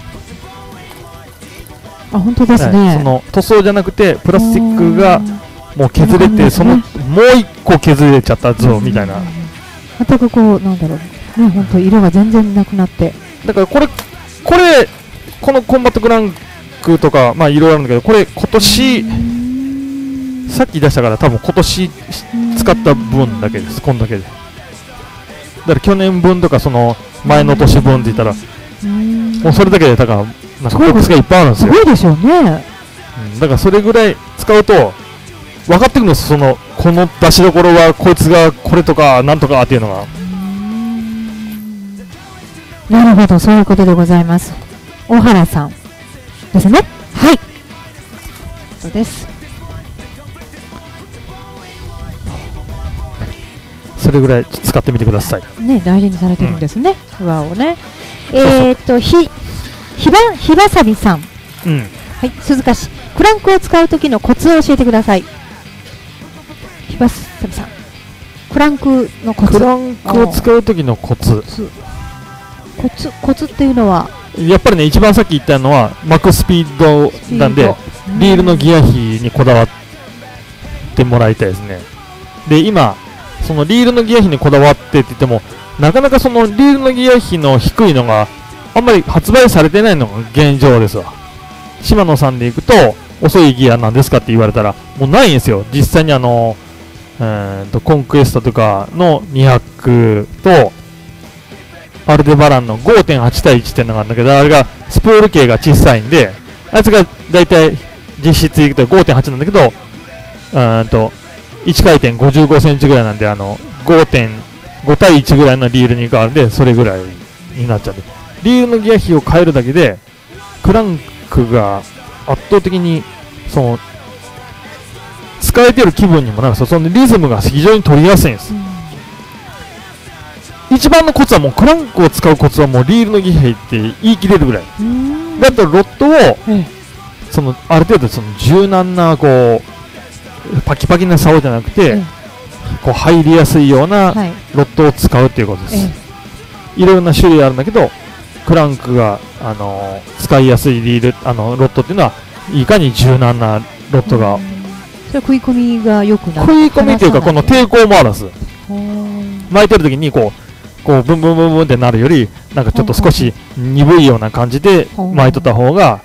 本当ですね。 その塗装じゃなくてプラスチックがもう削れて、そのもう一個削れちゃったぞみたいな。 全くこうなんだろうね、本当色が全然なくなって。だからこのコンバットクランクとかまあいろいろあるんだけど、これ今年さっき出したから多分今年使った分だけです。こんだけで。だから去年分とかその前の年分って言ったら、もうそれだけでだからなんかボックスがいっぱいあるんですよ。 すごいでしょうね。 だからそれぐらい使うと分かってくるんです。この出しどころはこいつがこれとかなんとかっていうのが。 なるほど、そういうことでございます。小原さんですね。はい。そうです。 それぐらい使ってみてください。 ね、大事にされてるんですね。輪をね。ひばさびさん。はい、鈴鹿市。クランクを使う時のコツを教えてください。ひばさびさん。クランクのコツ。 クランクを使う時のコツ。 コツっていうのはやっぱりね、一番さっき言ったのはマックススピードなんで、リールのギア比にこだわってもらいたいですね。で、今そのリールのギア比にこだわってって言っても、なかなかそのリールのギア比の低いのがあんまり発売されてないのが現状ですわ。シマノさんでいくと遅いギアなんですかって言われたらもうないんですよ。実際にコンクエストとかの200とアルデバランの 5.8 対1っていうのがあるんだけど、あれがスプール径が小さいんで、あいつがだいたい実質でいくと 5.8 なんだけど、1回転55センチぐらいなんで、5.5 対1ぐらいのリールに変わるんで、それぐらいになっちゃうんで、リールのギア比を変えるだけでクランクが圧倒的に使えてる気分にもなるんですよ。そのリズムが非常に取りやすいんです。一番のコツはもうクランクを使うコツはもうリールのギア比って言い切れるぐらいだと、ロッドをある程度柔軟なこうパキパキな竿じゃなくて、こう入りやすいようなロッドを使うっていうことです。いろいろな種類あるんだけど、クランクが使いやすいロッドっていうのはいかに柔軟なロッドが、 それ食い込みが良くなる。 食い込みっていうか、この抵抗もあるんです。巻いてる時にこうブンブンブンブンってなるより、なんかちょっと少し鈍いような感じで巻いとった方が、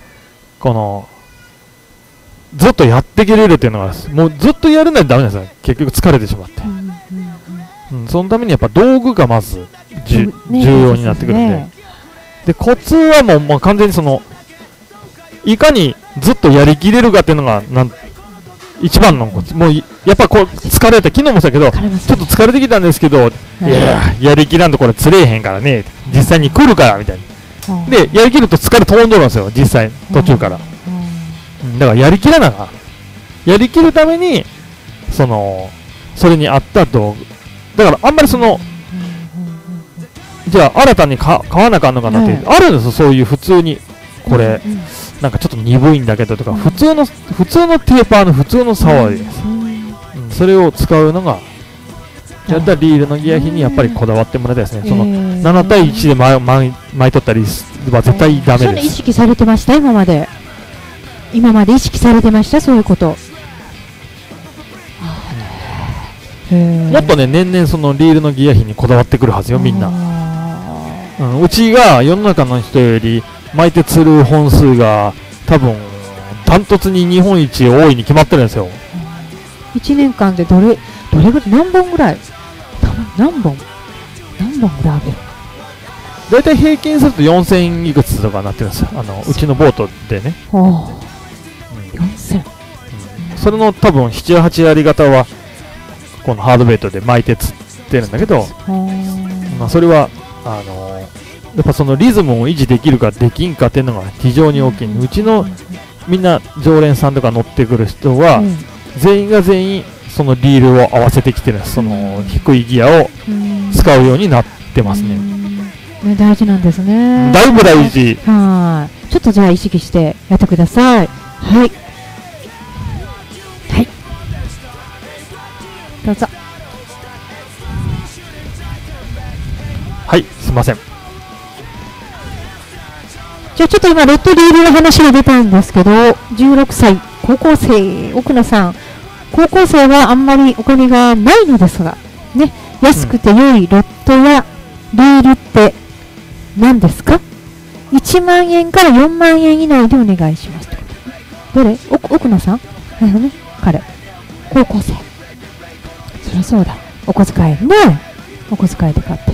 ずっとやっていけれるっていうのが、もうずっとやるのはダメなんですよ。結局疲れてしまって、そのためにやっぱ道具がまず重要になってくるんで、でコツはもう完全にいかにずっとやりきれるかっていうのが一番のコツ。もうやっぱこう疲れて、昨日もそうだけど、ちょっと疲れてきたんですけど、やりきらんとこれ釣れへんからね、実際に来るからみたいな。でやりきると疲れ飛んどるんですよ、実際途中から。だからやりきらなあかん。やりきるためにそれに合った道具だから、あんまりじゃあ新たに買わなあかんのかなって、あるんですよ、そういう普通にこれなんかちょっと鈍いんだけどとか、普通のテーパーの普通の触りです、それを使うのがやったらリールのギア比にやっぱりこだわってもらいたいですね。その7対1で巻いとったりは絶対ダメです。 それ意識されてました？今まで意識されてました？そういうこと。 もっとね、年々そのリールのギア比にこだわってくるはずよ、みんな。うちが世の中の人より巻いて釣る本数が多分ダントツに日本一多いに決まってるんですよ。 1年間でどれぐらい、何本ぐらいあげる？ だいたい平均すると4000いくつとかなってるんですよ、うちのボートでね。 4000、 それの多分7、8割方はこのハードベイトで巻いて釣ってるんだけど、それはやっぱそのリズムを維持できるかできんかっていうのが非常に大きい。うちのみんな常連さんとか乗ってくる人は、全員が全員そのリールを合わせてきてるんです。その低いギアを使うようになってますね。 大事なんですね。 だいぶ大事。 はい。ちょっとじゃあ意識してやってください。はい。はい。どうぞ。 はい、すいません。 じゃあちょっと今レッドリールの話が出たんですけど、16歳高校生奥野さん、高校生はあんまりお金がないのですがね、安くて良いロッドやリールって何ですか？1万円から4万円以内でお願いします。どれ？奥野さん？ね、彼高校生。そりゃそうだ、お小遣いね、お小遣いで買って。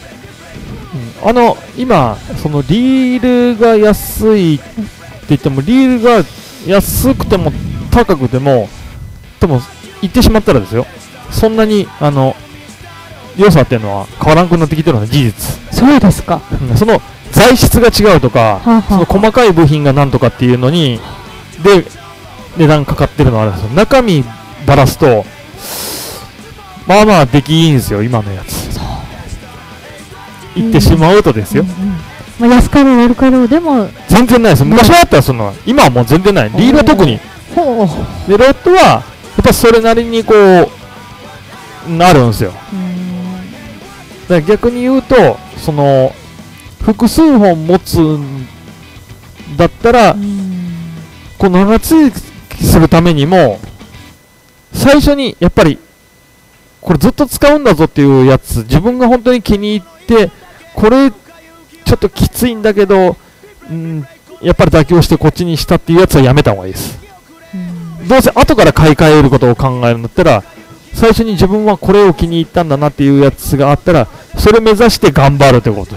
今そのリールが安いって言っても、リールが安くても高くても多分言ってしまったらですよ、そんなに良さっていうのは変わらなくなってきてるのは事実。 そうですか。 その材質が違うとか、その細かい部品がなんとかっていうのにで値段かかってるのはあるんですよ。中身ばらすとまあまあ出来いいんですよ、今のやつ。言ってしまうとですよ、 まあ、安かろう悪かろうでも全然ないです。昔はあったら今はもう全然ない。リールは特にで、ロッドはやっぱそれなりにこうなるんですよ。だから逆に言うと、複数本持つんだったら、この長続きするためにも最初にやっぱりこれずっと使うんだぞっていうやつ、自分が本当に気に入ってこれちょっときついんだけど、やっぱり妥協してこっちにしたっていうやつはやめた方がいいです。どうせ後から買い替えることを考えるんだったら、最初に自分はこれを気に入ったんだなっていうやつがあったら、それ目指して頑張るってことです。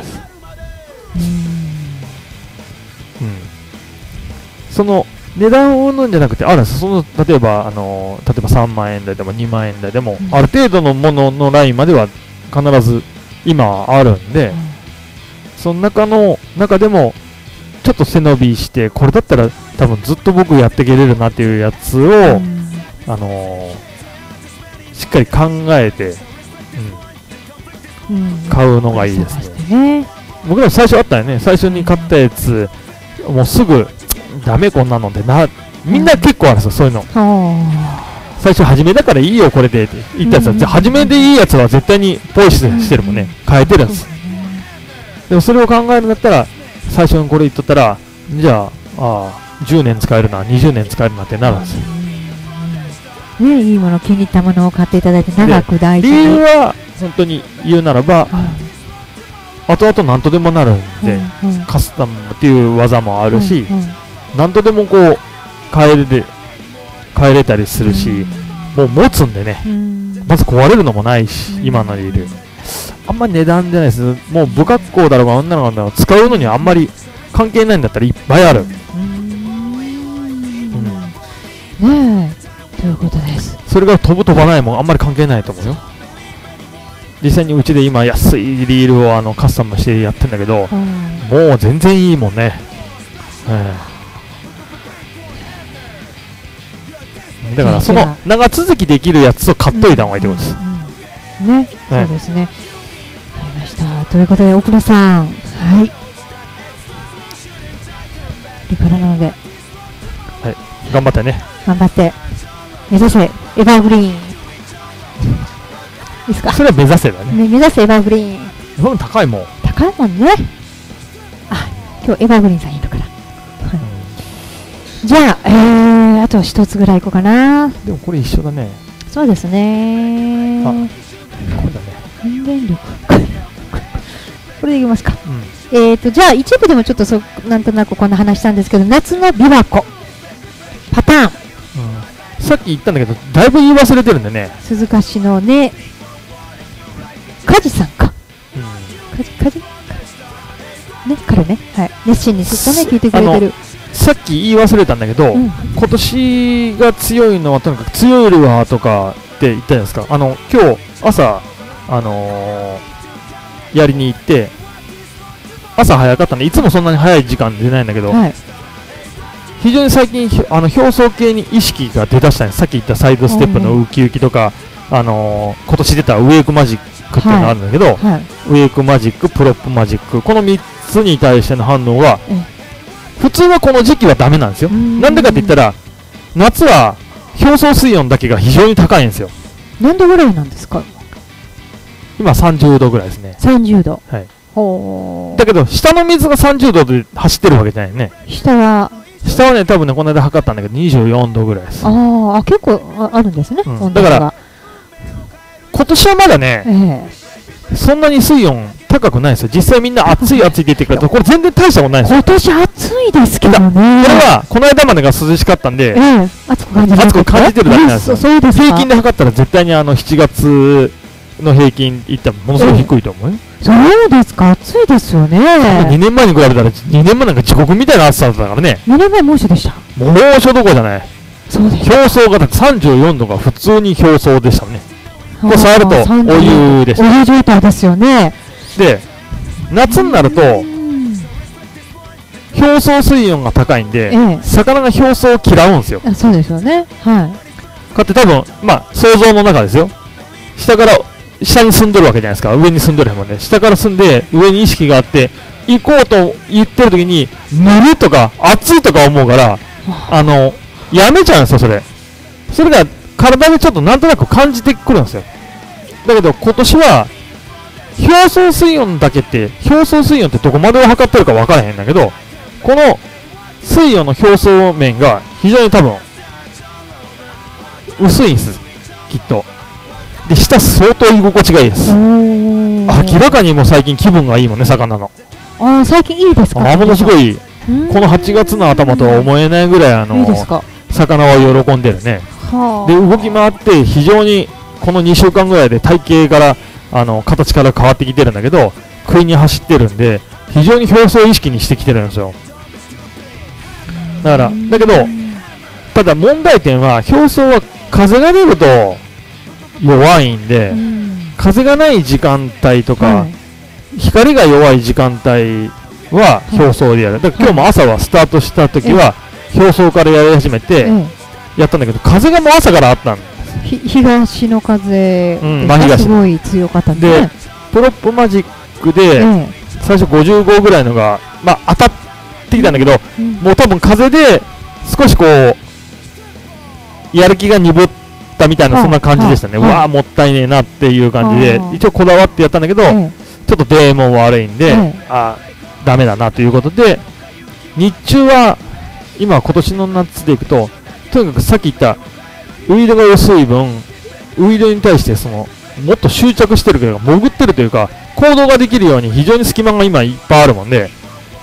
その値段を生むんじゃなくて、あるんです。例えば3万円台でも2万円台でも、ある程度のもののラインまでは必ず今はあるんで、その中でもちょっと背伸びして、これだったら多分ずっと僕やっていけれるなっていうやつを、しっかり考えて、買うのがいいですね。僕ら最初あったよね。最初に買ったやつ、もうすぐダメこんなのでみんな結構あるんですよ、そういうの。最初初めだからいいよこれでって言ったやつは、初めでいいやつは絶対にポイしてるもんね、変えてるんです。でもそれを考えるんだったら、最初にこれ言っとったら、じゃあ10年使えるな、20年使えるなってなるんですよ。 ね、いいもの、気に入ったものを買っていただいて長く大事に。 理由は本当に言うならば、後々何とでもなるんで、カスタムっていう技もあるし、何とでもこう変えれたりするし、もう持つんでね、まず壊れるのもないし、今のリールあんまり値段じゃないです。もう不格好だろうが女の子だろうが使うのにはあんまり関係ないんだったらいっぱいある。 ねえ、ということです。 それが飛ぶ飛ばないもあんまり関係ないと思うよ。実際にうちで今安いリールをカスタムしてやってんだけど、もう全然いいもんね。だからその長続きできるやつを買っといた方がいいってことです。 ね、そうですね。わかりました。ということで奥野さん、はい。 いからなので、 頑張ってね。 頑張って目指せエバーグリーン。いいですか？ それは目指せだね。 ね、目指せエバーグリーン。 高いもん。 高いもんね。あ、今日エバーグリーンさんいるから。じゃあ、あと一つぐらいいこうかな。 でもこれ一緒だね。 そうですね。 これだね。 人間力。これでいきますか。 うん、 じゃあ一部でもちょっとなんとなくこんな話したんですけど、夏の琵琶湖パターン、 うん、さっき言ったんだけどだいぶ言い忘れてるんでね。 鈴鹿市のね、梶さんか、梶ね、彼ね、はい、熱心にずっとね聞いてくれてる。 さっき言い忘れたんだけど、今年が強いのはとにかく強いルアーとかって言ったじゃないですか。今日朝やりに行って朝早かったんでいつもそんなに早い時間出ないんだけど、非常に最近表層系に意識が出だしたんです。さっき言ったサイドステップのウキウキとか、今年出たウェイクマジックっていうのがあるんだけど、ウェイクマジック、プロップマジック、この3つに対しての反応が普通はこの時期はダメなんですよ。なんでかって言ったら夏は表層水温だけが非常に高いんですよ。 何度ぐらいなんですか？ 今30度ぐらいですね。 30度。 はい。だけど下の水が30度で走ってるわけじゃないね。 下はね、多分ねこの間測ったんだけど24度ぐらいです。 あ、結構あるんですね。 だから今年はまだね、そんなに水温高くないですよ。実際みんな暑い暑いって言ってくるとこれ全然大したことないですよ。 今年暑いですけどね。これはこの間までが涼しかったんで、 暑く感じてるだけなんですよ。 そうですか。 平均で測ったら絶対に7月の平均いったらものすごい低いと思うよ。 そうですか、暑いですよね。 2年前に比べたら2年前なんか地獄みたいな暑さだったからね。 2年前猛暑でした。 猛暑どころじゃない。 そうです。 表層がだって34度が普通に表層でしたね。これ触るとお湯でした。 お湯状態ですよね。 で夏になると表層水温が高いんで、魚が表層を嫌うんですよ。 そうですよね。はい。 かって多分想像の中ですよ。下に住んでるわけじゃないですか。上に住んでるもんね。下から住んで上に意識があって行こうと言ってる時にぬるとか暑いとか思うからやめちゃうんですよ。それが体でちょっとなんとなく感じてくるんですよ。だけど今年は表層水温ってどこまでを測ってるか分からへんだけど、この水温の表層面が非常に多分薄いんですきっと。で下相当居心地がいいです。明らかにもう最近気分がいいもんね、魚の。 最近いいですか？ ものすごいこの8月の頭とは思えないぐらい魚は喜んでるね。で動き回って非常にこの2週間ぐらいで体型から形から変わってきてるんだけど、食いに走ってるんで非常に表層意識にしてきてるんですよ。だけどただ問題点は表層は風が出ると弱いんで、風がない時間帯とか、光が弱い時間帯は表層でやる。だから今日も朝はスタートした時は表層からやり始めてやったんだけど、風がもう朝からあったんです。 東の風がすごい強かったんで、 プロップマジックで最初55ぐらいのが当たってきたんだけど、もう多分風で少しこうやる気が鈍ったみたいなそんな感じでしたね。うわーもったいねえなっていう感じで一応こだわってやったんだけど、ちょっとデーモン悪いんでダメだなということで、日中は今年の夏でいくととにかくさっき言ったウイドが薄い分ウイドに対してもっと執着してるというか潜ってるというか行動ができるように非常に隙間が今いっぱいあるもんで、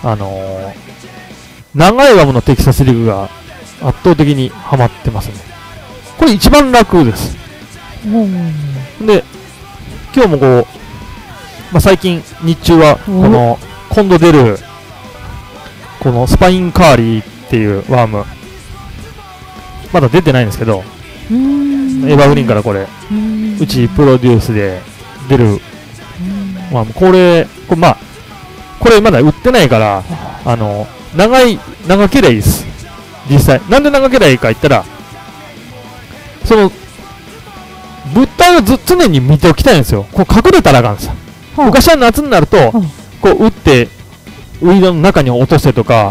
長いワムのテキサスリグが圧倒的にはまってますね。これ一番楽です。で今日もこう、最近日中は今度出るこのスパインカーリーっていうワームまだ出てないんですけど、エヴァグリーンからこれうちプロデュースで出るワーム、これまだ売ってないから長ければいいです。実際なんで長ければいいか言ったら、その物体を常に見ておきたいんですよ。こう隠れたらあかんですよ。昔は夏になるとこう打ってウイドの中に落とせとか、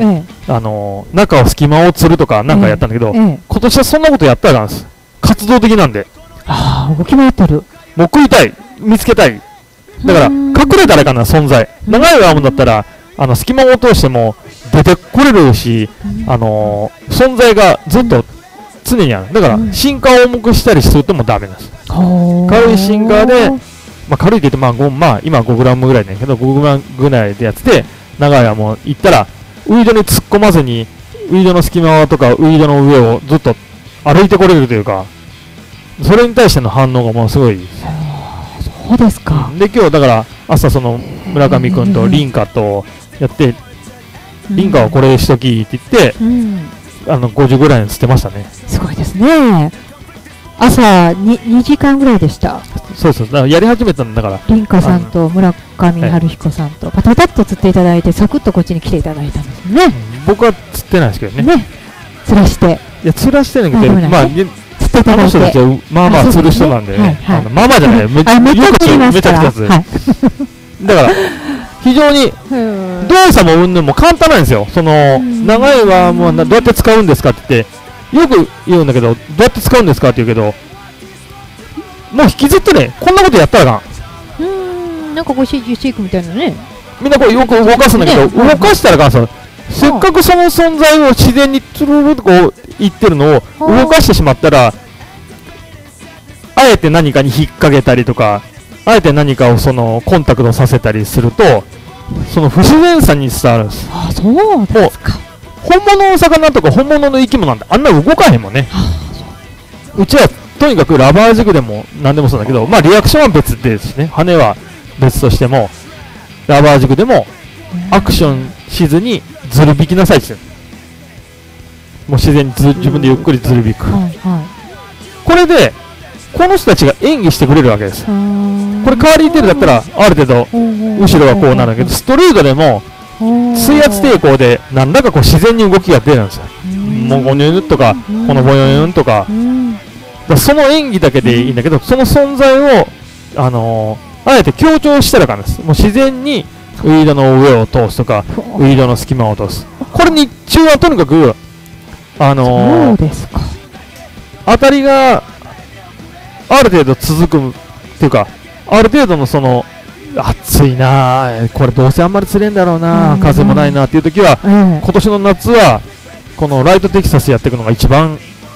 中を隙間を釣るとかなんかやったんだけど、今年はそんなことやったらなんです。活動的なんで。 ああ、動き回ってる。 もう食いたい、見つけたい。だから隠れたらかな、存在。長いワームだったら隙間を通しても出てこれるし、存在がずっと常にある。だからシンカーを重くしたりするともダメなんです。軽いシンカーで、軽いって言って今5グラムぐらいだけど、5グラムぐらいでやってて、長いワームをいったらウイドに突っ込まずにウイドの隙間とかウイドの上をずっと歩いてこれるというか、それに対しての反応がものすごいです。 そうですか。 で今日だから朝その村上君とリンカとやって、リンカはこれしときって言って、5時ぐらいに捨てましたね。 すごいですね。朝2時間ぐらいでした。 そうそう、だからやり始めたんだから。 リンカさんと村上春彦さんとパタパタっと釣っていただいて、サクッとこっちに来ていただいたんですね。 僕は釣ってないですけどね。 釣らして。 いや、釣らしてないけど、 釣っていただいて。 まあまあ釣る人なんでね。まあまあじゃない、めちゃくちゃ釣る。だから、非常に動作もうんぬんも簡単なんですよ。その長いワームはどうやって使うんですかって言って、よく言うんだけど、どうやって使うんですかって言うけど、もう引きずってね、こんなことやったらあかん。なんかこう指示していくみたいなね。 みんなこうよく動かすんだけど、動かしたらあかんさ。せっかくその存在を自然につるるとこう言ってるのを動かしてしまったら、あえて何かに引っ掛けたりとか、あえて何かをそのコンタクトさせたりすると、その不自然さに伝わるんです。 あ、そうですか。 本物の魚とか本物の生き物なんてあんな動かへんもんね。うちはとにかくラバージグでも何でもそうだけど、リアクションは別ですね。羽は別としても、ラバージグでもアクションしずにずる引きなさいって言ってる。もう自然に自分でゆっくりずる引く。これでこの人たちが演技してくれるわけです。これカーリーテールだったらある程度後ろがこうなるけど、ストリートでも水圧抵抗で何らかこう自然に動きが出るんですよ。もうゴニョンとかこのボヨヨンとか、その演技だけでいいんだけど、その存在をあえて強調したらかんです。もう自然にウイードの上を通すとかウイードの隙間を通す。これ日中はとにかくそうですか。 当たりがある程度続くっていうか、ある程度のその暑いなあ、これどうせあんまり釣れんだろうなあ、風もないなっていう時は、今年の夏はこのライトテキサスやっていくのが一番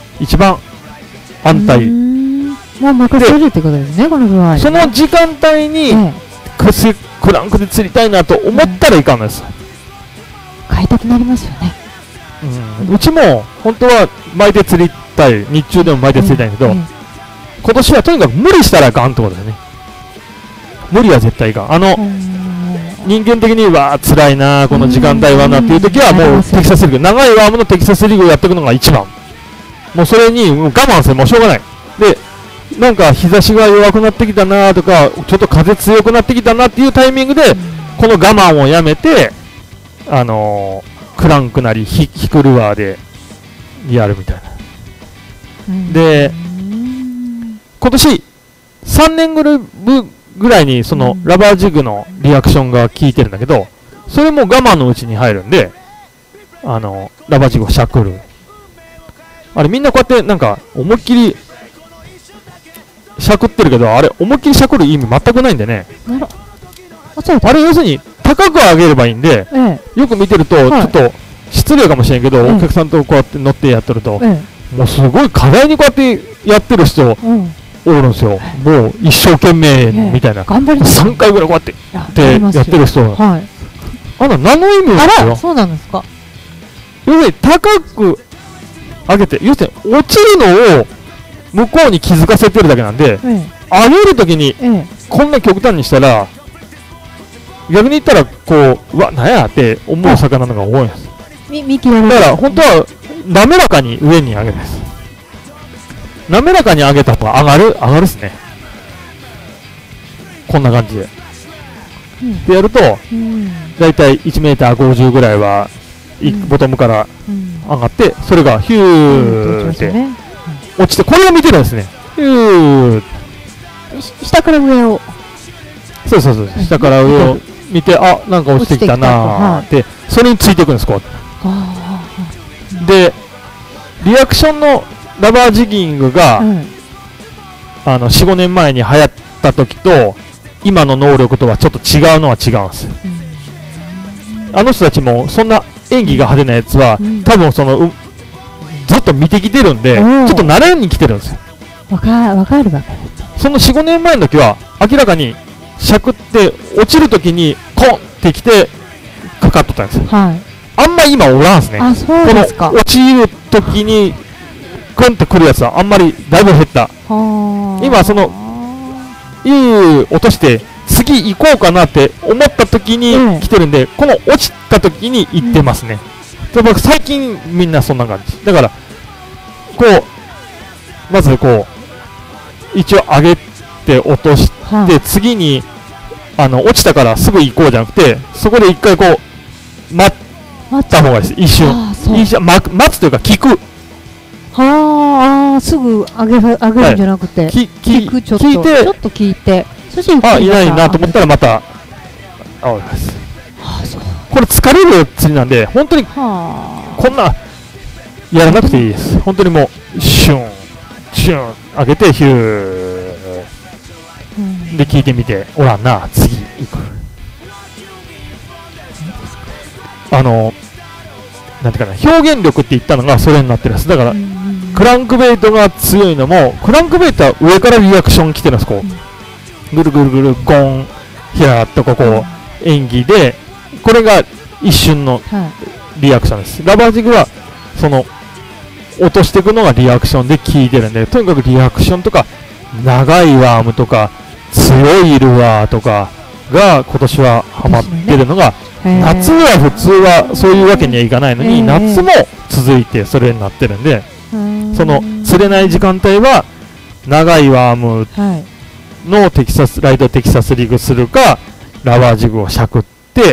安泰。 もう任せるってことですね、この具合。 その時間帯にクランクで釣りたいなと思ったらいかんです。 買いたくなりますよね。 うちも本当は巻いて釣りたい、日中でも巻いて釣りたいんだけど、今年はとにかく無理したらあかんってことだよね。無理は絶対いかん。人間的には辛いなこの時間帯はなっていう時はもうテキサスリーグ、長いワームのテキサスリーグをやっていくのが一番。もうそれに我慢する、もうしょうがない。でなんか日差しが弱くなってきたなとか、ちょっと風強くなってきたなっていうタイミングでこの我慢をやめてクランクなりヒクルアーでやるみたいな。で今年3年ぐらいにそのラバージグのリアクションが効いてるんだけど、それも我慢のうちに入るんで、ラバージグをしゃくる。あれみんなこうやってなんか思いっきりしゃくってるけど、あれ思いっきりしゃくる意味全くないんでね。あれ要するに高く上げればいいんで、よく見てるとちょっと失礼かもしれんけど、お客さんとこうやって乗ってやってると、もうすごい課題にこうやってやってる人おるんですよ。もう一生懸命みたいな、3回ぐらいこうやってやってる人は、あんな何の意味なんですよ。 そうなんですか。 要するに高く上げて、要するに落ちるのを向こうに気づかせてるだけなんで、上げるときにこんな極端にしたら、逆に言ったらこう、うわ、なんやって思う魚のが多いんです。だから本当は滑らかに上に上げるんです。滑らかに上げた方が上がるっすね。こんな感じで。でやると、だいたい 1m50 ぐらいはボトムから上がって、それがヒューって落ちて、これを見てるんですね。ヒュー、 下から上を。 そう、下から上を見て、あ、なんか落ちてきたなーって、それについていくんです、こう。 でリアクションのラバージギングが、4、5年前に流行った時と今の能力とはちょっと違うのは違うんですよ。あの人たちもそんな演技が派手なやつは、多分ずっと見てきてるんで、ちょっと慣れに来てるんですよ。 わかる。 その 4,5 年前の時は明らかに尺って落ちる時にコンってきてかかっとったんですよ。あんま今おらんすね。 そうですか。 この落ちる時にクンってくるやつはあんまりだいぶ減った。今落として次行こうかなって思った時に来てるんで、この落ちた時に行ってますね。最近みんなそんな感じだから、まず一応上げて落として、次に落ちたからすぐ行こうじゃなくて、そこで一回待った方がいいです。一瞬待つというか聞く。すぐ上げるんじゃなくて、聞く、ちょっと聞いて、そしていないなと思ったらまたこれ疲れる釣りなんで、本当にこんなやらなくていいです。本当にもうシュンシュン上げてヒューで聞いてみて、おらんな、次行く。なんていうかな、表現力って言ったのがそれになってるんです。だからクランクベイトが強いのも、クランクベイトは上からリアクション来てるんです。ぐるぐるぐるゴンヒャーっと演技で、これが一瞬のリアクションです。ラバージグは落としていくのがリアクションで効いてるんで、とにかくリアクションとか長いワームとか強いルアーとかが今年はハマってるのが、夏は普通はそういうわけにはいかないのに、夏も続いてそれになってるんで、釣れない時間帯は長いワームのライトテキサスリグするか、ラバージグをしゃくって、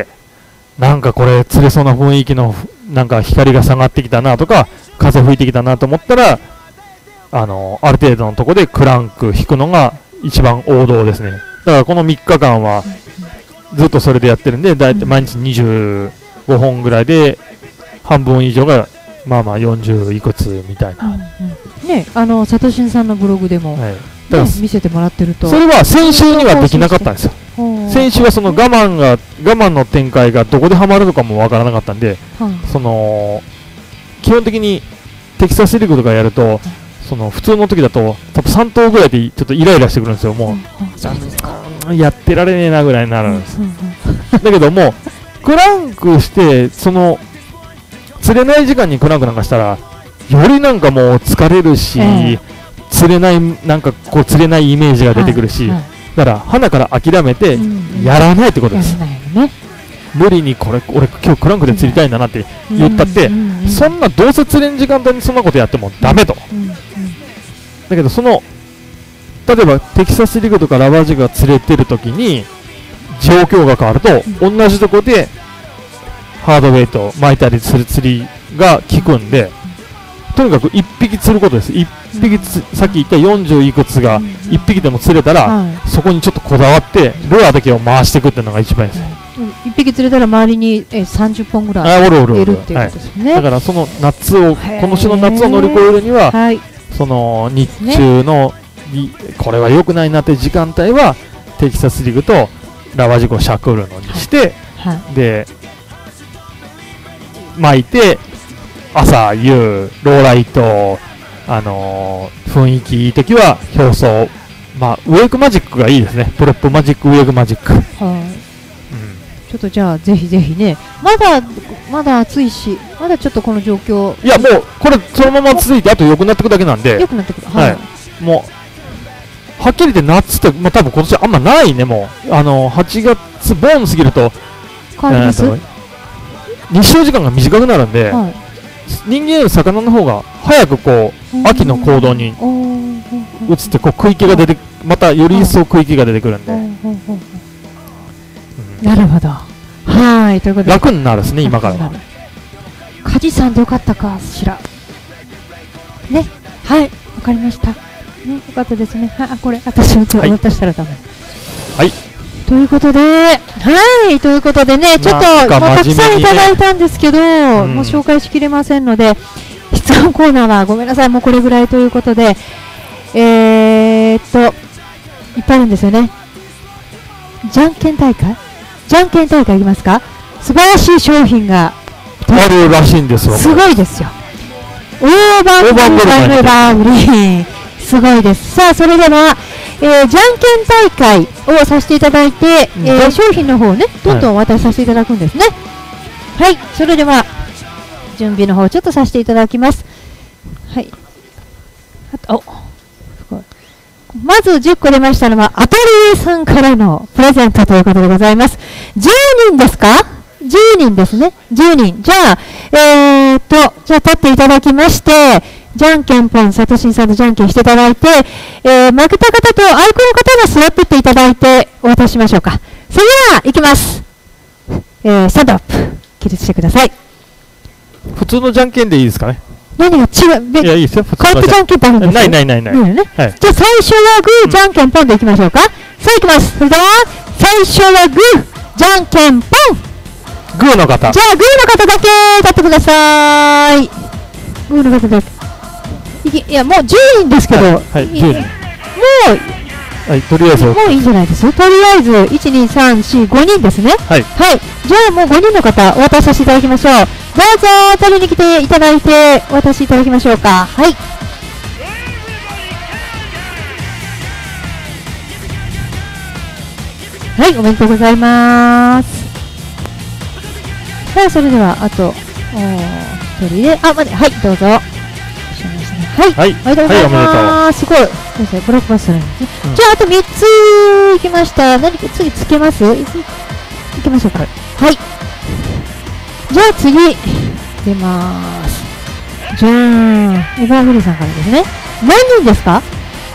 なんかこれ釣れそうな雰囲気のなんか光が下がってきたなとか風吹いてきたなと思ったら、ある程度のとこでクランク引くのが一番王道ですね。だからこの3日間はずっとそれでやってるんで、だいたい毎日25本ぐらいで半分以上がまあ40いくつみたいな、 サトシンさんのブログでも、見せてもらってると、 それは先週にはできなかったんですよ。先週は我慢の展開がどこでハマるのかもわからなかったんで、基本的にテキサスリグとかやると、普通の時だと多分3頭ぐらいでちょっとイライラしてくるんですよ。もうやってられねえなぐらいになるんです。だけどもクランクして釣れない時間にクランクなんかしたら、よりなんかもう疲れるし、釣れない釣れないイメージが出てくるし、だから花から諦めてやらないってことです。無理に俺今日クランクで釣りたいんだなって言ったって、そんなどうせ釣れん時間帯にそんなことやってもダメと。だけど例えばテキサスリグとかラバージグが釣れてる時に状況が変わると、同じとこでハードウェイト巻いたりする釣りが効くんで、とにかく1匹釣ることです。1匹さっき言った40いくつが1匹でも釣れたら、そこにちょっとこだわってルアーだけを回していくっていうのが一番いいです。 1匹釣れたら周りに30本ぐらい入れるっていうことですね。 だからこの年の夏を乗り越えるには、日中のこれは良くないなって時間帯はテキサスリグとラバージグをしゃくるのにして、で巻いて朝夕ローライト、雰囲気いい時は表層、ウェイクマジックがいいですね。プロップマジック、ウェイクマジック。 ちょっとじゃあぜひぜひね、まだ暑いし、まだちょっとこの状況、 いやもうこれそのまま続いてあと良くなっていくだけなんで、もうはっきり言って夏って、多分今年あんまないね。もう8月ボーン過ぎると日照時間が短くなるんで、人間より魚の方が早く秋の行動に移って区域が出て、またより一層区域が出てくるんで、 なるほど。はい、ということで楽になるですね、今からは。 梶さんでよかったかしらね。はい、わかりましたね。よかったですね。これ私を渡したらダメ。はい、ということでね、ちょっとたくさんいただいたんですけど、もう紹介しきれませんので、 のコーナーはごめんなさい、もうこれぐらいということで、いっぱいあるんですよね。じゃんけん大会いきますか。素晴らしい商品があるらしいんですよ。 すごいですよ。大盤振るバーグリーン、すごいです。さあ、それでは、じゃんけん大会をさせていただいて、商品の方をね、どんどんお渡しさせていただくんですね。はい、それでは準備の方ちょっとさせていただきます。はい。まず10個出ましたのはアトリエさんからのプレゼントということでございます。10人ですか？10人ですね。10人。じゃあ、じゃあ立っていただきまして、じゃんけんぽん、サトシンさんとじゃんけんしていただいて、負けた方と相手の方が座ってっていただいてお渡ししましょうか。それでは、いきます。スタンドアップ。起立してください。 普通のじゃんけんでいいですかね。 何が違う？ いや、いいですよ。 カップじゃんけんってあるんですか？ ない。 ね、はい、じゃあ最初はグー、じゃんけんぽんでいきましょうか。さあいきます。それでは最初はグー、じゃんけんぽん。 グーの方。 じゃあグーの方だけ立ってください。グーの方だけ。いやもう10人ですけど。はい、10人。もう、はい、とりあえず。もういいんじゃないですか。とりあえず1、2、3、4、5人ですね。はい。はい。じゃあもう5人の方お渡しさせていただきましょう。どうぞ取りに来ていただいてお渡しいただきましょうか。はい。はい、おめでとうございます。さあ、それではあと1人で、待って、はい、どうぞ。はい、はい、おめでとうございます。すごい。ブロックバスターなんですね。じゃあ、あと3ついきました。何か次つけます？いきましょうか。はい。じゃあ次、出まーす。じゃーん。エバーグリーさんからですね。何人ですか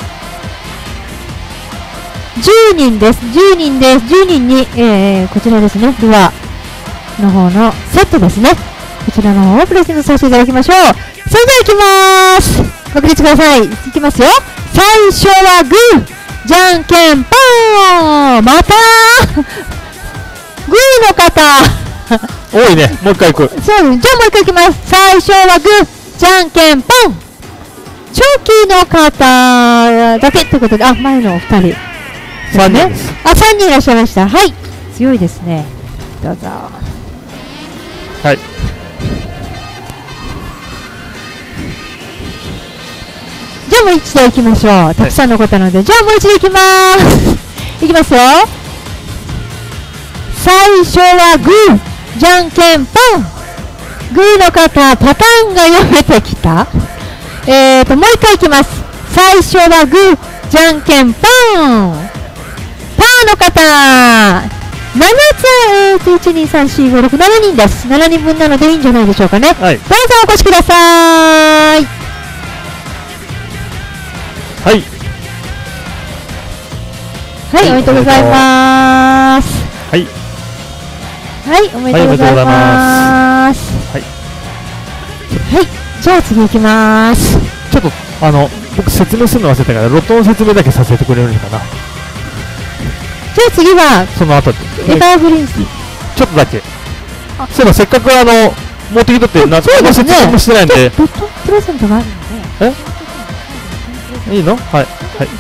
？10人です。10人です。10人に、こちらですね。ルアーの方のセットですね。こちらの方をプレゼントさせていただきましょう。それでは行きまーす。ご起立ください。いきますよ。最初はグー、じゃんけんぽーん。またー。グーの方。 多いね。もう一回行く。 そうです。じゃあもう一回行きます。最初はグー、じゃんけんぽん。チョキの方だけということで、前のお二人。 3人です。 3人いらっしゃいました。はい。強いですね。どうぞ。 はい。 じゃあもう一度行きましょう。たくさんの方なので、じゃあもう一度行きまーす。いきますよ。最初はグー、じゃんけんぽん。グーの方、パターンが読めてきた。もう一回行きます。最初はグー、じゃんけんぽん。パーの方、7つ、1、2、3、4、5、6、7人です。7人分なのでいいんじゃないでしょうかね。はい、どうぞお越しください。 はい。 はい、おめでとうございます。 はい。 はい、おめでとうございます。はい。はい、じゃあ次行きます。 ちょっと、僕説明するの忘れたから、ロットの説明だけさせてくれるのかな。 じゃあ次は、 その後で。 エバーグリーンズ。 ちょっとだけ。そういえばせっかく持ってきとって、何も説明もしてないんで。 ロットプレゼントがあるので。いいの？はい。はい。はい。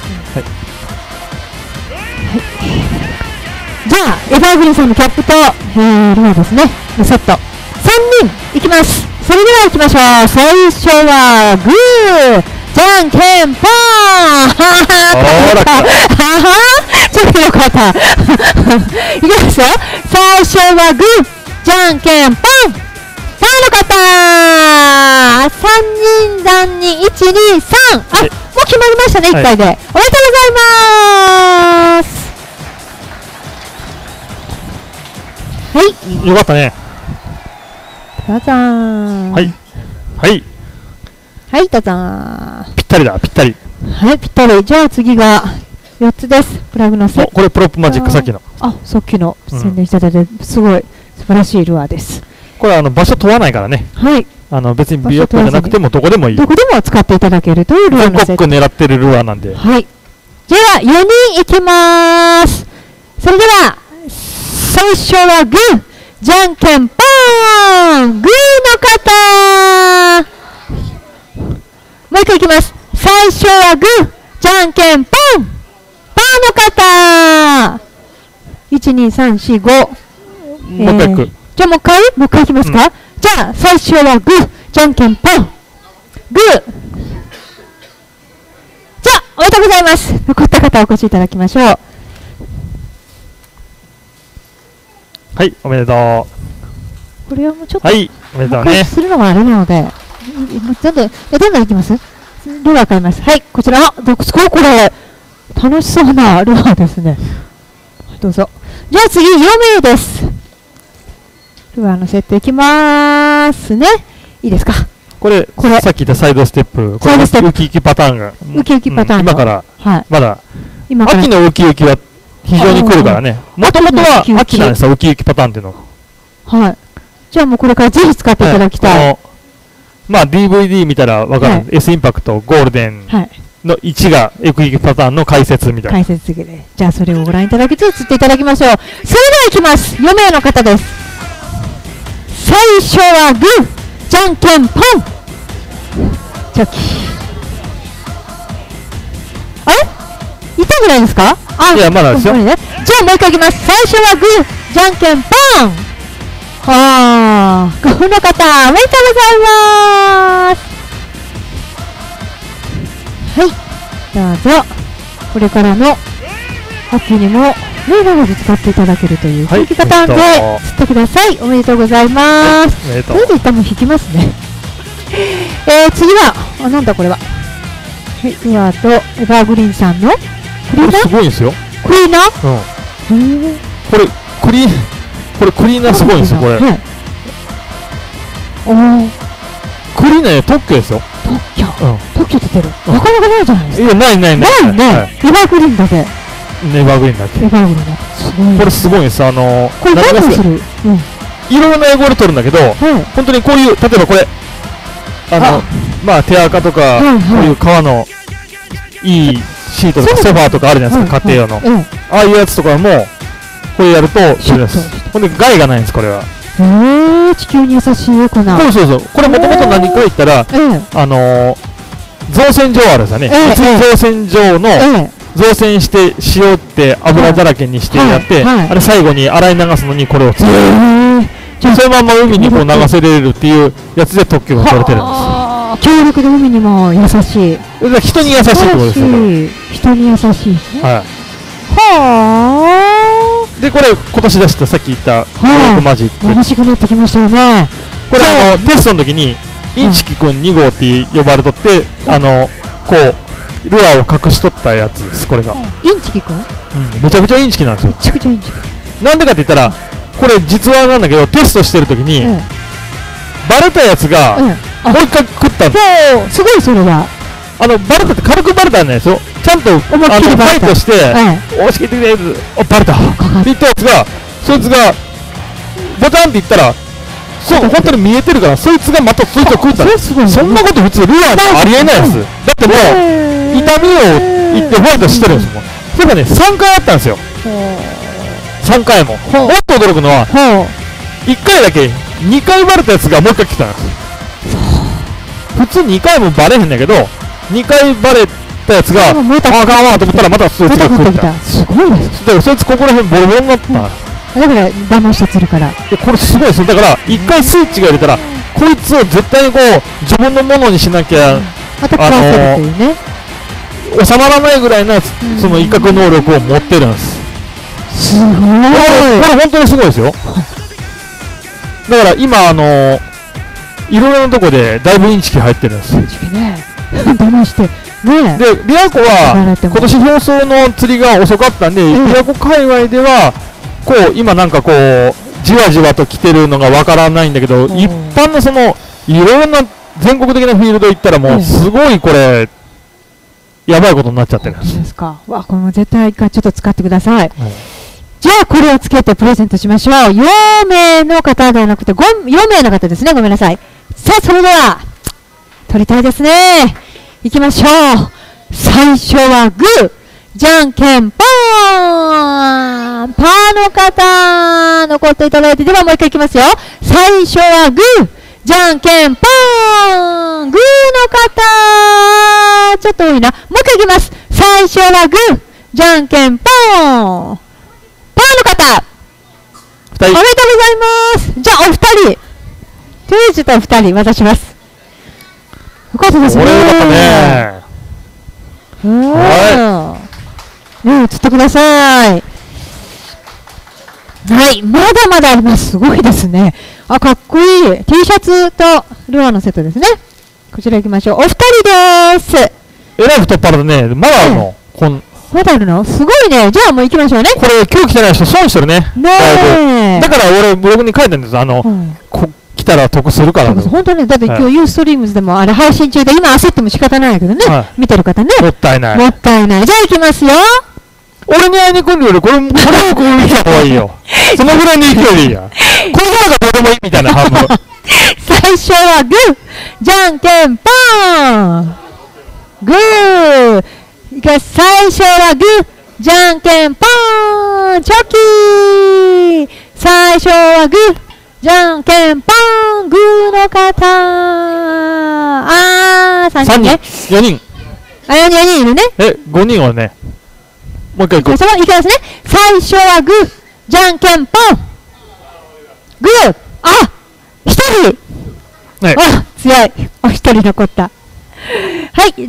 じゃあ、エバーグリーンさんのキャップと、ルアーですね、のセット。3人いきます。それでは行きましょう。最初はグー、じゃんけんぽーん。ちょっとよかった。いきますよ。最初はグー、じゃんけんぽん。パーの方、3人残に1、2、3。もう決まりましたね、1回で。おめでとうございます。はい。 よかったね。 どうぞー。 はい。はい。 はい、どうぞー。 ぴったりだ、ぴったり。 はい、ぴったり。じゃあ次が4つです。プラグのセット。 これプロップマジックさっきの。 さっきの宣伝していただいて、すごい素晴らしいルアーです。 これ場所問わないからね。はい。別にビオットじゃなくてもどこでもいい。 どこでも使っていただけるというルアーのセット。 全国狙ってるルアーなんで。 はい。じゃあ4人いきまーす。それでは、最初はグー、じゃんけんぽーん。グーの方。 う一回いきます。最初はグー、じゃんけんポン。パーの方。1、2、3、4、5。 もう一回いく。 じゃあもう一回いきますか、じゃあ最初はグー、じゃんけんポン。グー。じゃあ、おめでとうございます。残った方お越しいただきましょう。 はい、おめでとこれはもうちょっう。 と、 はい、おめでとうね。 するのがあれなので、もうどんどんいきます。ルアー買います。はい、こちら、すごいこれ、楽しそうなルアーですね。どうぞ。じゃあ次、4名です。ルアーの設定いきまーすね。いいですか。 これさっき言ったサイドステップ、これウキウキパターンが、 ウキウキパターン今から、 はい、 まだ、秋のウキウキは非常に来るからね。もともとは秋なんですよ、ウキウキパターンっていうのが。 はい。じゃあもうこれからぜひ使っていただきたい。 まあ DVD 見たらわかる、S インパクトゴールデンの1がウキウキパターンの解説みたいな。 解説で。じゃあそれをご覧いただきつつ釣っていただきましょう。それではいきます。4名の方です。最初はグー、じゃんけんポン。チョキ。あれいたんじゃないですか。 いや、まだですよ。 じゃあもう一回いきます。最初はグー、じゃんけんポン。はー、5の方、おめでとうございます。はい、どうぞ。これからの秋にも長く使っていただけるという引きパターンで釣ってください。おめでとうございます。それで一旦も引きますね。次は、なんだこれは。はい、ルアーとエバーグリーンさんのクリーナー。 すごいんですよ。 クリーナー。 これクリーナーすごいんですよ、これ。 おー、 クリーナー特許ですよ。 特許って出る。なかなかないじゃないですか。 いや、ないね。 エバーグリーンだけ。 エバーグリーンだけ。 エバーグリーンだけ。すごい。 これすごいんです。これ何をする？ いろんな汚れ取るんだけど、本当にこういう、例えばこれ、まあ手垢とか、こういう革のいいシートとかソファーとかあるじゃないですか、家庭用の。ああいうやつとかも、これやると、ほんで害がないんです、これは。 地球に優しいエコな。 そう。これもともと何か言ったら、造船所あるんですよね。普通造船所の、造船して塩って油だらけにしてやって、あれ最後に洗い流すのにこれを使う。そのまま海にこう流せれるっていうやつで特許が取れてるんです。 強力で海にも優しい。 人に優しいってことですよ。 人に優しい。はあ。でこれ今年出したさっき言ったマジック。 楽しくなってきましたよね。 これテストの時にインチキくん2号って呼ばれとってこうルアーを隠しとったやつです。これがインチキくん。 めちゃくちゃインチキなんですよ。 めちゃくちゃインチキ。 なんでかって言ったらこれ実話なんだけどテストしてる時にバレたやつがもう一回食ったんです。 すごいそれは。 バレたって軽くバレたんですよ。ちゃんとファイトして押し切ってくれるバレたって言ったやつがそいつがボタンって言ったら本当に見えてるからそいつがまたそいつを食ったんです。そんなこと普通ルアーでありえないです。だってもう痛みを言ってファイトしてるんですもん。それがね3回あったんですよ。3回も。もっと驚くのは1回だけ2回バレたやつがもう1回来たんです。普通2回もバレへんだけど2回バレたやつがあかんわと思ったらまたそいつが食った。 すごいです。 だからそいつここら辺ボロボロになった。 だから騙した釣るから。 これすごいですよ。だから1回スイッチが入れたらこいつを絶対にこう自分のものにしなきゃまた食わせるというね。 収まらないぐらいなその威嚇能力を持ってるんです。 すごい。これ本当にすごいですよ。だから今いろいろなとこでだいぶインチキ入ってるんです。 インチキね。騙してね。 で琵琶湖は今年放送の釣りが遅かったんで、琵琶湖界隈ではこう今なんかこうじわじわと来てるのがわからないんだけど、一般のそのいろいろな全国的なフィールド行ったらもうすごいこれやばいことになっちゃってるんです。 ですか。わ、これも絶対一回ちょっと使ってください。じゃあこれをつけてプレゼントしましょう。4名の方ではなくて4名の方ですね。ごめんなさい。さあそれでは取りたいですね。いきましょう。最初はグー、じゃんけんポーン。パーの方残っていただいて、ではもう一回いきますよ。最初はグー、 じゃんけんぽーん。グーの方。ちょっと多いな。もう一回いきます。最初はグー。じゃんけんぽーん。パーの方。おめでとうございます。じゃあ、お二人。とりあえずお二人渡します。よかったですね。 これよかったね。 はい。映ってください。はい。まだまだあります。すごいですね。あ、かっこいい。T シャツとルアーのセットですね。こちら行きましょう。お二人です。 えらい太っ腹でね、まだあるの、 まだあるのすごいね。じゃあもう行きましょうね。 これ今日来てない人損してるね。 ねえ。 だから俺ブログに書いてるんです。来たら得するから。 本当ね。だって今日ユーストリームズでもあれ配信中で今焦っても仕方ないけどね。見てる方ね。 もったいない。 もったいない。じゃあ行きますよ。 俺に会いに来るよりこれをこう見た方がいいよ。そのぐらいの勢いでいいや。この方がどうでもいいみたいな半分。 最初はグー。じゃんけんぽーん。グー。最初はグー。じゃんけんぽーん。チョキー。最初はグー。じゃんけんぽーん。グーの方。3人ね。 4人。 4人いるね。 5人はね。もう一回行こう。 いきますね。最初はグー。じゃんけんぽん。グー。あ、1人。 はい。 あ、強い。お一人残った。はい、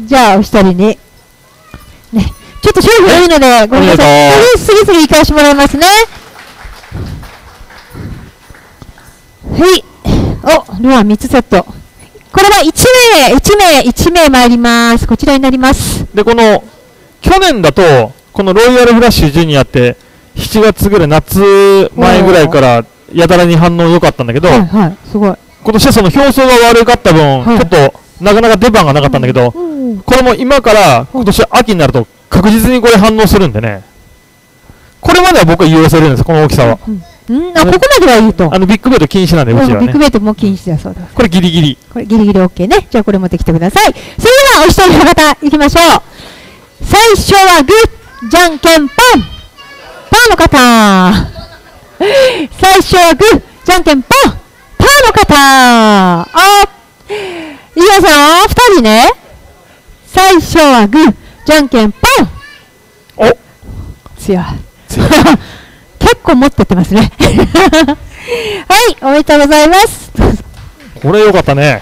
じゃあお一人に。ね、ちょっと勝負がいいので、ごめんなさい。次々行かしてもらいますね。はい。お、ルアー3つセット。これは1名参ります。こちらになります。 で、この、去年だと、このロイヤルフラッシュジュニアって、7月ぐらい、夏前ぐらいから、やたらに反応良かったんだけど、 すごい。 今年はその表層が悪かった分、ちょっと、なかなか出番がなかったんだけど、これも今から今年秋になると確実にこれ反応するんでね。これまでは僕は許せるんです、この大きさは。 ここまではいいと。 ビッグベッド禁止なんで、うちはね。 ビッグベッドも禁止だそうです。 これギリギリ。 これギリギリ OK ね。じゃあこれ持ってきてください。それではお一人の方、行きましょう。最初はグー、じゃんけんぽん。パーの方。最初はグー、じゃんけんぽん。パーの方。いきますよ、2人ね。最初はグー、じゃんけんぽん。 お、 強い。結構持ってってますね。はい、おめでとうございます。 これよかったね。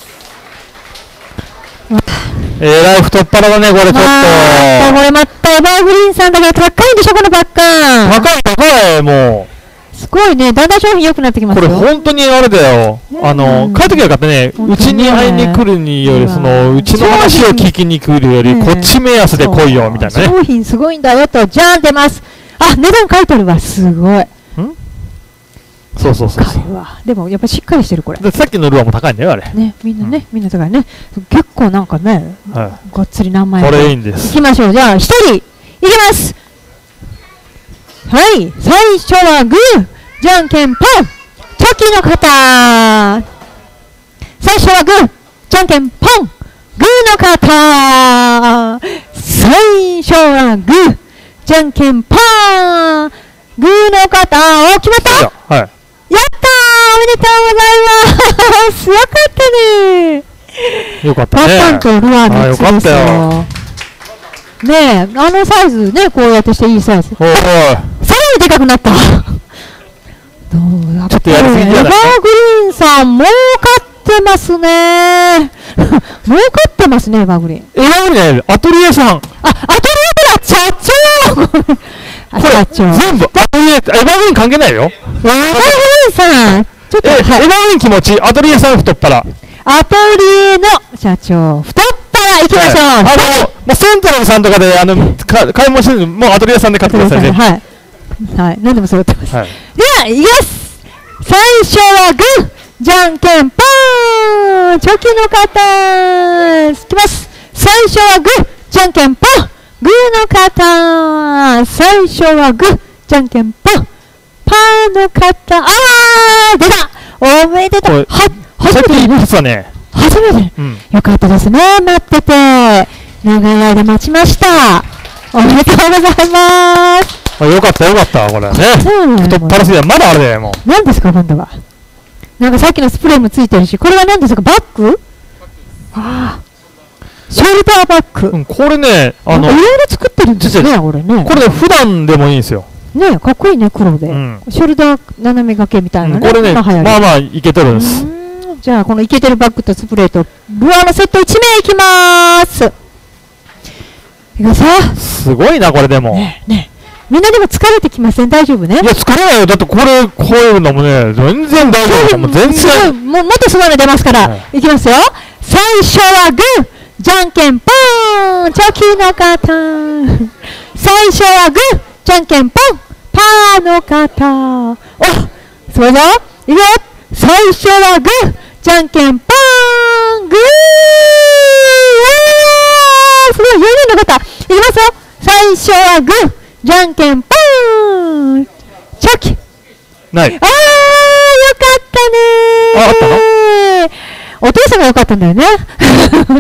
えらい太っ腹だね、これちょっと。 これまたエバーグリーンさんだけど高いんでしょ、このバッカン。 高い、もう。 すごいね、だんだん商品良くなってきますよ。 これ本当にあれだよ。買いときは買ってね、うちに会いに来るにより、うちの話を聞きに来るより、こっち目安で来いよ、みたいなね。 商品すごいんだよと、じゃん出ます。あ、値段書いてるわ、すごい。 そう。 でもやっぱしっかりしてるこれ。 さっきのルアーも高いんだよ、あれ。 ね、みんな高いね。結構なんかね、がっつり何枚も。 これいいんです。 行きましょう。じゃあ、一人、行きます。はい、最初はグー、じゃんけんぽん。チョキの方。最初はグー、じゃんけんぽん。グーの方。最初はグー、じゃんけんぽん。グーの方。決まった？ はい。 やったー、おめでとうございます。よかったね。 よかったね。 パッタンとルアーのよかったよ。 ねえ、サイズね、こうやってしていいサイズ。さらにでかくなった。どうだちょっとやりすぎじゃない？ エバーグリーンさん、儲かってますね。儲かってますね、エバーグリーン。 エバーグリーン、アトリエさん。 アトリエだ、社長。 これ全部アトリエ、エバーグリーン関係ないよ。 エバーグリーンさん、ちょっと、 エバーグリーン気持ち、アトリエさん太っ腹。 アトリエの社長、太っ腹行きましょう。 もうセントラルさんとかで買い物してるの、もうアトリエさんで買ってくださいね。 はい、何でも揃ってます。では、いきます。最初はグー、じゃんけんぽーん。チョキの方、いきます。最初はグー、じゃんけんぽん。グーの方、最初はグー、じゃんけんぽん。パーの方、出た。おめでとう。初めて。初めて。よかったですね。待ってて。長い間待ちました。おめでとうございます。 よかった、これね。太っ腹すぎだ。まだあれだよ、もう。 何ですか、今度は。 なんかさっきのスプレーもついてるし、これは何ですか、バッグ？ああ、ショルダーバッグ。 うん、これね、 いろいろ作ってるんですね、これね。 これね、普段でもいいんですよ。 ね、かっこいいね、黒で。 うん、 ショルダー斜め掛けみたいなね。 これね、まあまあいけてるんです。 じゃあ、このイケてるバッグとスプレーとルアーのセット1名いきまーす。いかさすごいな、これでも。 ね、みんなでも疲れてきません？大丈夫ね？ いや、疲れないよ。だってこういうのもね、全然大丈夫。もう全然。 もっとすごいの出ますから、いきますよ。最初はグー、じゃんけんポーン、チョキの方。最初はグー、じゃんけんポン、パーの方。お、それじゃあ、いくよ。最初はグー、じゃんけんポーン、グー。すごい、4人の方。いきますよ。最初はグー、じゃんけんポーン、チョキ。 ない。 よかったねー。 あったの？ お父さんがよかったんだよね。おめでとうござい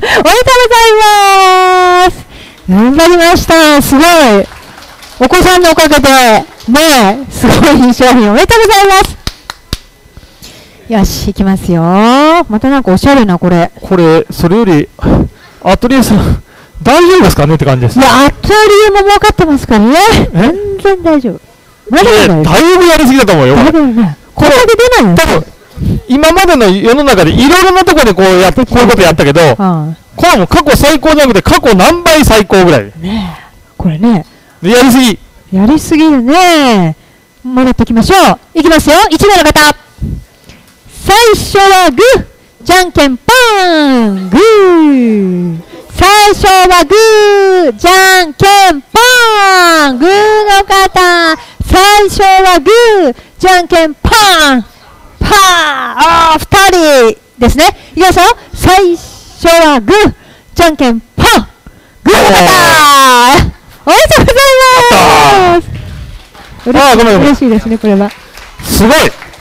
ます。頑張りました。すごい。お子さんのおかげで、ね、すごいいい商品おめでとうございます。よし、いきますよ。またなんかおしゃれなこれ。 これ、それより、アトリエさん、大丈夫ですかねって感じです。 いや、アトリエも儲かってますからね。全然大丈夫。まだ大丈夫。 だいぶやりすぎだと思うよ。 だいぶね。これで出ないよ。 多分今までの世の中でいろいろなところでこういうことやったけど、これも過去最高じゃなくて過去何倍最高ぐらい。 ねえ、これね。 やりすぎ。 やりすぎるね。戻っておきましょう。いきますよ。1名の方。最初はグー、じゃんけんポーン、グー。最初はグー、じゃんけんポーン、グーの方。最初はグー、じゃんけんポーン、パー。2人ですね。いきますよ。最初はグー、じゃんけんポン、グーの方。おめでとうございます。嬉しいですね、これは。 すごい。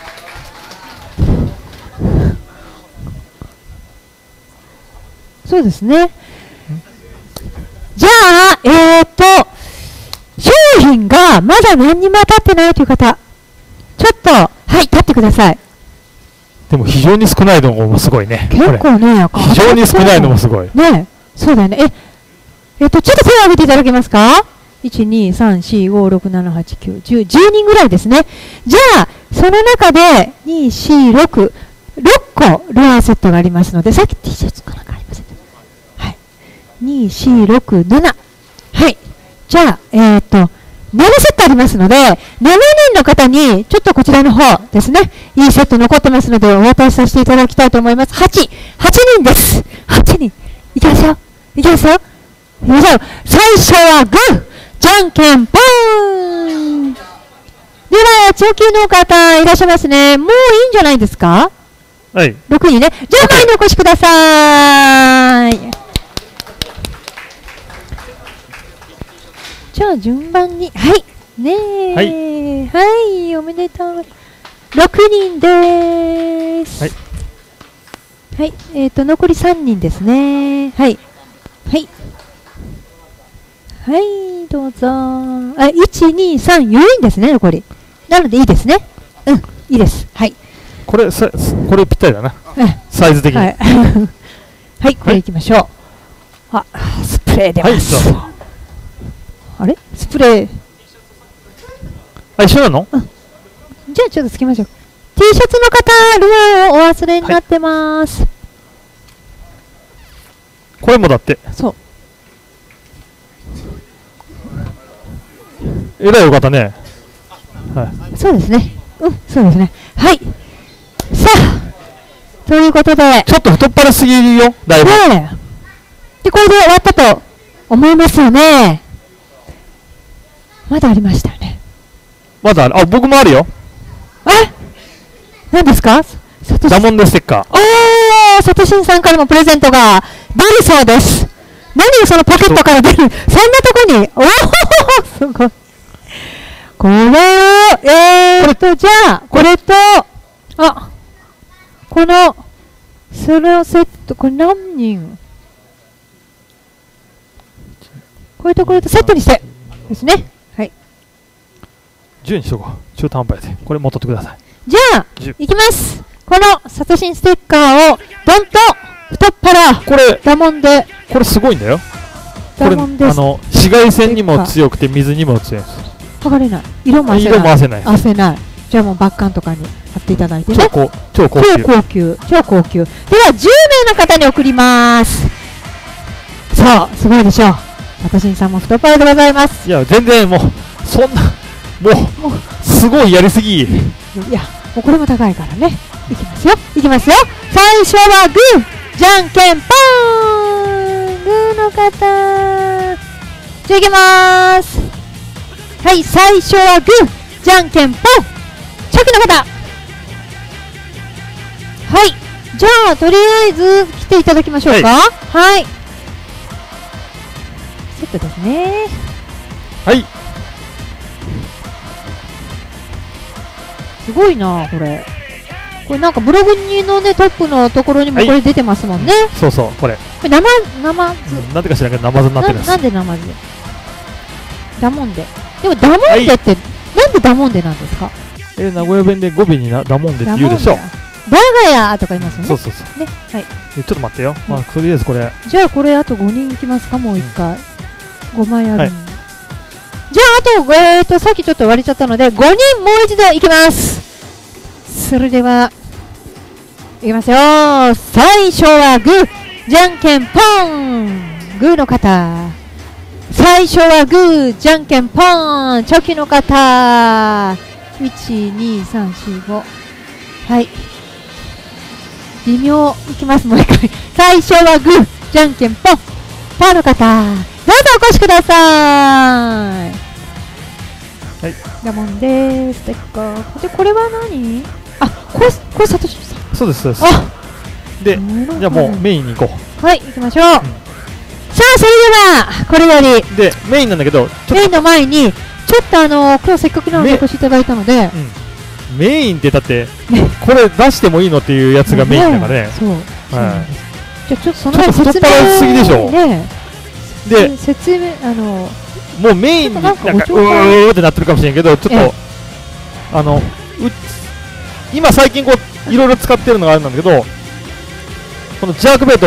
そうですね。じゃあ、商品がまだ何にも当たってないという方、ちょっと、はい、立ってください。 でも非常に少ないのもすごいね。 結構ね、 非常に少ないのもすごい。 ね、そうだよね。ちょっと手を挙げていただけますか？ 1、2、3、4、5、6、7、8、9、10、10人ぐらいですね。じゃあ、その中で、2、4、6個ルアーセットがありますので、さっき T シャツかなんかありません。はい。2、4、6、7。はい。じゃあ、7セットありますので、7人の方に、ちょっとこちらの方ですね、いいセット残ってますので、お渡しさせていただきたいと思います。8人です。8人。いきますよ。いきますよ。最初はグー、じゃんけんポーン。では、長級の方いらっしゃいますね。もういいんじゃないですか？ はい。 6人ね。じゃあ、前にお越しください。じゃあ、順番に。はい。ねえ。 はい。 はい、おめでとう。6人です。 はい。 はい。残り3人ですね。はい。はい。はい、どうぞ。1、2、3、4人ですね、残り。なのでいいですね。うん、いいです。はい。 これぴったりだな。サイズ的に。はい、 はい、これいきましょう。あ、スプレー出ます。はい、あれスプレー。 あ、一緒なの？ うん。じゃあちょっとつけましょう。T シャツの方、ルアーをお忘れになってます。はい、 これもだって。 そう。 えらいよかったね。はい。 そうですね。うん、そうですね。はい。さあ、ということで。 ちょっと太っ腹すぎるよ、だいぶ。 ねえ。で、これで終わったと思いますよね。まだありましたよね。 まだある。あ、僕もあるよ。 何ですか？ ダモンドステッカー。 おー、サトシンさんからもプレゼントが出るそうです。何がそのポケットから出る？そんなとこに。おー、すごい。これを、じゃあ、これと、この、それをセット、これ何人？これとこれとセットにして、ですね。はい。 10にしとこう。中途半端やで。これ持っとってください。 じゃあ、いきます。ここのサトシンステッカーをドンと太っ腹これダモンで、 これすごいんだよ。これダモンです。 紫外線にも強くて水にも強いんです。 剥がれない。色も色も汗ない。 汗ない。じゃあもうバッカンとかに貼っていただいてね。 超高級。 超高級。超高級。では10名の方に送ります。そう、すごいでしょう。サトシンさんも太っ腹でございます。 いや、全然もう、そんな、もう、すごいやりすぎ。 いや、もうこれも高いからね。いきますよ。いきますよ。最初はグー、じゃんけんぽーん。グーの方。じゃあいきまーす。はい、最初はグー、じゃんけんぽん。チョキの方。はい、じゃあとりあえず来ていただきましょうか。はい。セットですね。 はい。 すごいなこれ。これなんかブログにのねトップのところにもこれ出てますもんね。 そうそう、これ。 ナマズ。 なんでか知らんけどナマズになってるんです。 なんでナマズ？ダモンデ。でもダモンデって、なんでダモンデなんですか？ 名古屋弁で語尾にダモンデって言うでしょ。 バーガヤーとか言いますよね。 そうそうそう。 ね、はい。 ちょっと待ってよ。まあ、とりあえずこれ。 じゃあこれあと5人いきますか、もう1回。5枚ある。じゃああと、さっきちょっと割れちゃったので、5人もう一度いきます。それでは、いきますよ。最初はグー、じゃんけんポン。グーの方。最初はグー、じゃんけんポン。チョキの方。1、2、3、4、5。はい。微妙。いきます、もう一回。最初はグー、じゃんけんポン。パーの方。どうぞお越しください。 はい。 ダモンです。ステッカー。で、これは何？あ、これサトシさん。 そうです、そうです。 あで、じゃあもうメインに行こう。 はい、行きましょう。さあ、それでは、これより。 で、メインなんだけど、 メインの前に、ちょっと今日せっかくなのでお越しいただいたので、 メインってだって、これ出してもいいのっていうやつがメインだからね。 そう。はい。じゃあちょっとその前に説明すぎでしょ。 で、説明、 もうメインになんか、うーってなってるかもしれんけど、ちょっと、今最近こう、いろいろ使ってるのがあるんだけど、このジャークベイトって、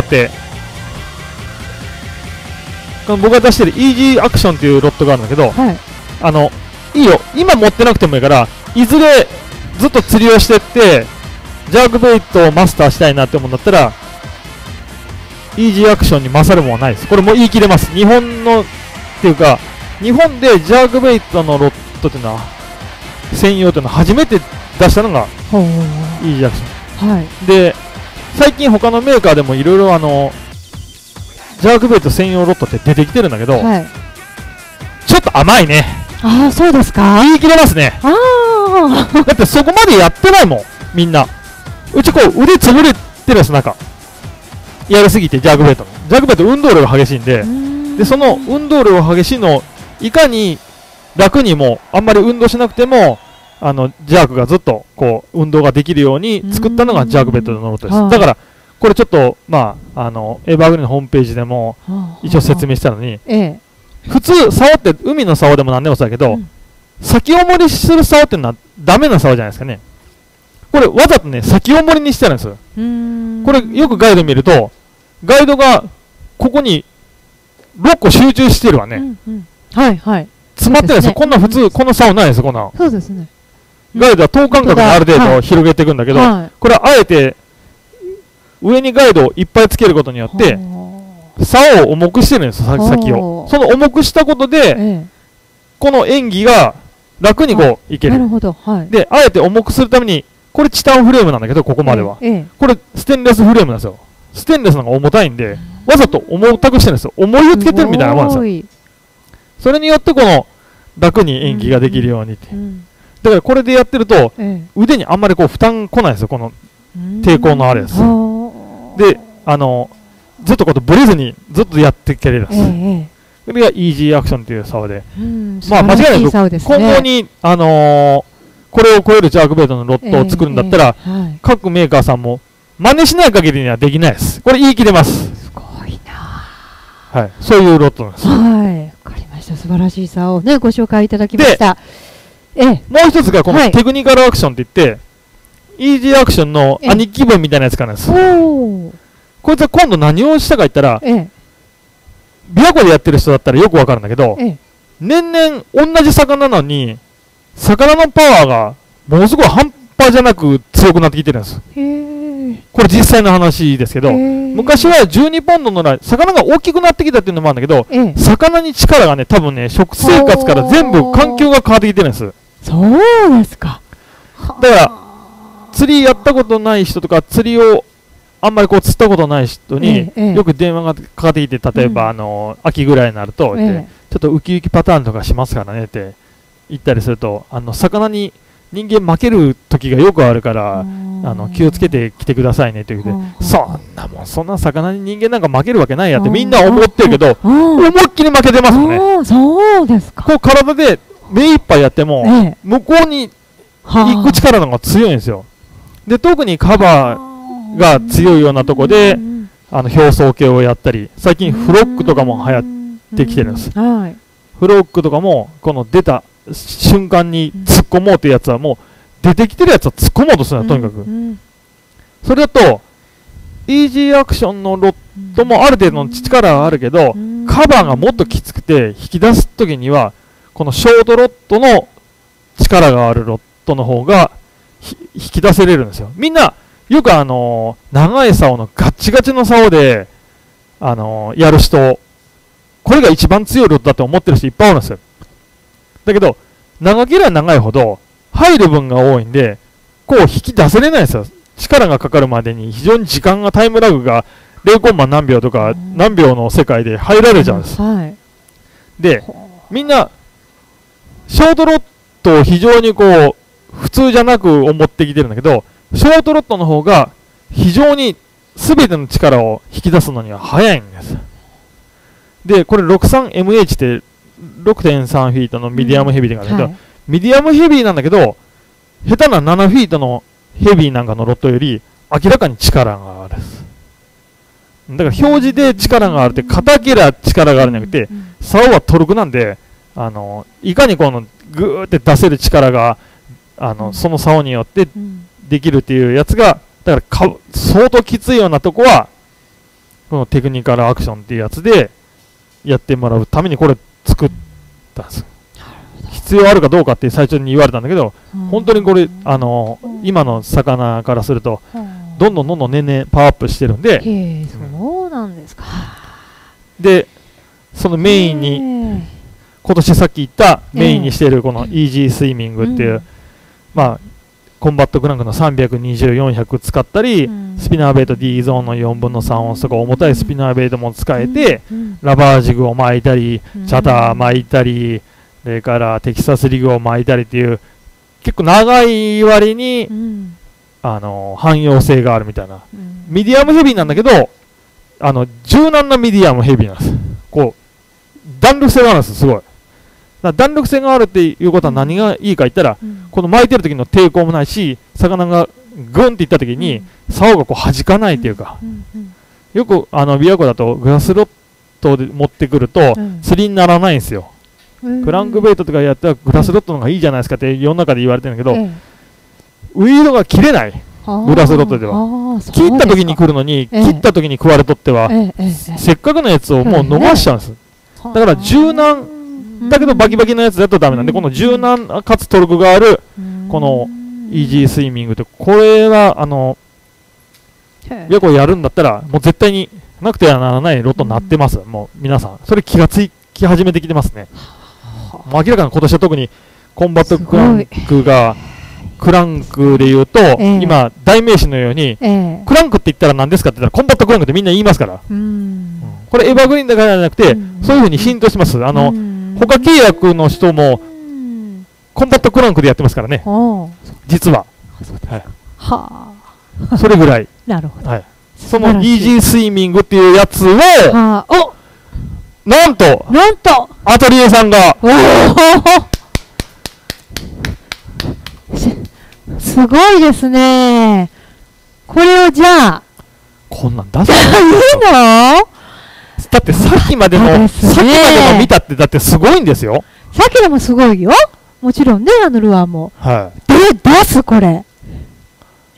僕が出してるイージーアクションっていうロットがあるんだけど、いいよ、今持ってなくてもいいから、いずれずっと釣りをしてって、ジャークベイトをマスターしたいなって思うんだったら、イージーアクションに勝るものはないです。これも言い切れます。日本の、っていうか、日本でジャークベイトのロットっていうのは、専用っていうのは初めて出したのが、イージーアクション。はい。で、最近他のメーカーでもいろいろジャークベイト専用ロットって出てきてるんだけど、はい、ちょっと甘いね。 ああ、そうですか。 言い切れますね。 ああ。 だってそこまでやってないもん、みんな。うちこう腕潰れてるんです、なんか。やりすぎて、ジャークベイトの。ジャークベイト運動量が激しいんで、で、その運動量が激しいのを、いかに楽にも、あんまり運動しなくても、ジャークがずっと、こう、運動ができるように作ったのがジャークベイトのロットです。だから、これちょっと、まあ、エバーグリーンのホームページでも、一応説明したのに、普通、竿って、海の竿でも何でもそうだけど、先おもりする竿っていうのはダメな竿じゃないですかね。これ、わざとね、先おもりにしてあるんですよ。これ、よくガイド見ると、ガイドが、ここに、6個集中してるわね。 はいはい。 詰まってるんですよ。こんな普通、この竿ないですよ、こんな。 そうですね。 ガイドは等間隔である程度広げていくんだけど、これはあえて、上にガイドをいっぱいつけることによって、竿を重くしてるんですよ、先を。その重くしたことで、この演技が楽にこういける。 なるほど。 で、あえて重くするために、これチタンフレームなんだけど、ここまでは。これステンレスフレームなんですよ。ステンレスの方が重たいんで、わざと重たくしてるんですよ。重りをつけてるみたいなもんですよ。それによってこの楽に演技ができるようにって。だからこれでやってると、腕にあんまりこう負担来ないですよ、この抵抗のあれです。で、ずっとこうブレずにずっとやっていけるんです。それがイージーアクションという竿で。まあ間違いなく今後に、これを超えるジャークベイトのロットを作るんだったら、各メーカーさんも真似しない限りにはできないです。これ言い切れます。 すごいな。 はい、そういうロットなんです。 はい、わかりました。素晴らしい竿をね、ご紹介いただきました。 もう一つがこのテクニカルアクションって言って、 イージーアクションの兄貴分みたいなやつからです。 おー。 こいつは今度何をしたか言ったら、 ええ。 琵琶湖でやってる人だったらよくわかるんだけど、 ええ。 年々同じ魚なのに、魚のパワーがものすごい半端じゃなく強くなってきてるんです。 へー。 これ実際の話ですけど、昔は12ポンドの魚が大きくなってきたっていうのもあるんだけど、 ええ。 魚に力がね、多分ね、食生活から全部環境が変わってきてるんです。 そうですか。 だから釣りやったことない人とか、釣りをあんまりこう釣ったことない人に、よく電話がかかってきて、例えば、秋ぐらいになると、ちょっとウキウキパターンとかしますからねって言ったりすると、魚に人間負ける時がよくあるから、気をつけてきてくださいねって言って、そんなもん、そんな魚に人間なんか負けるわけないやってみんな思ってるけど、思いっきり負けてますよね。 そうですか。 こう体で目いっぱいやっても、向こうに行く力の方が強いんですよ。で、特にカバーが強いようなとこで、表層系をやったり、最近フロックとかも流行ってきてるんです。フロックとかも、この出た瞬間に突っ込もうというやつはもう、出てきてるやつは突っ込もうとするの、とにかく。それだと、イージーアクションのロッドもある程度の力はあるけど、カバーがもっときつくて、引き出すときには、このショートロッドの力があるロッドの方が引き出せれるんですよ。みんな、よく長い竿のガッチガチの竿で、やる人、これが一番強いロッドだと思ってる人いっぱいあるんですよ。だけど、長ければ長いほど、入る分が多いんで、こう引き出せれないんですよ。力がかかるまでに非常に時間が、タイムラグが0コンマ何秒とか何秒の世界で入られちゃうんです。で、みんな、ショートロッドを非常にこう、普通じゃなく思ってきてるんだけど、ショートロッドの方が非常に全ての力を引き出すのには早いんです。で、これ 63MH って 6.3 フィートのミディアムヘビーなんだけど、ミディアムヘビーなんだけど、下手な7フィートのヘビーなんかのロッドより明らかに力がある。だから表示で力があるって硬けりゃ力があるんじゃなくて、竿はトルクなんで、いかにこのグーって出せる力がその竿によってできるっていうやつが、だから相当きついようなとこはこのテクニカルアクションっていうやつでやってもらうためにこれ作ったんです。必要あるかどうかって最初に言われたんだけど、本当にこれ今の魚からするとどんどん年々パワーアップしてるんで、 そうなんですか。 でそのメインに今年さっき言ったメインにしているこのイージースイミングっていう、コンバットクランクの320、400使ったり、スピナーベイト D ゾーンの4分の3オンスとか重たいスピナーベイトも使えて、ラバージグを巻いたり、チャター巻いたり、それからテキサスリグを巻いたりっていう、結構長い割に、汎用性があるみたいな。ミディアムヘビーなんだけど、柔軟なミディアムヘビーなんです。こう、弾力性があるんです、すごい。弾力性があるっていうことは何がいいか言ったら、この巻いてる時の抵抗もないし、魚がグンっていった時に竿がこう弾かないっていうか、よく琵琶湖だとグラスロットで持ってくると釣りにならないんですよ。クランクベイトとかやったらグラスロットの方がいいじゃないですかって世の中で言われてるんだけど、ウイードが切れない、グラスロットでは。切った時に来るのに、切った時に食われとっては、せっかくのやつをもう逃しちゃうんです。だから柔軟だけどバキバキのやつだとダメなんで、この柔軟かつトルクがあるこのイージースイミングって、これは琵琶湖やるんだったらもう絶対になくてはならないロットになってます。もう皆さんそれ気がつき始めてきてますね。もう明らかに今年は特にコンバットクランクが、クランクで言うと、今代名詞のように、クランクって言ったら何ですかって言ったらコンバットクランクってみんな言いますから、これエバーグリーンだからじゃなくて、そういうふうに浸透します。他契約の人もコンバットクランクでやってますからね、実は。それぐらい。 なるほど。 そのイージースイミングっていうやつを、なんとアトリエさんが、 すごいですね。これをじゃあこんなん出すの？ いいの？ だってさっきまでの見たってだってすごいんですよ。 さっきのもすごいよ。もちろんね、ルアーも。で、出すこれ。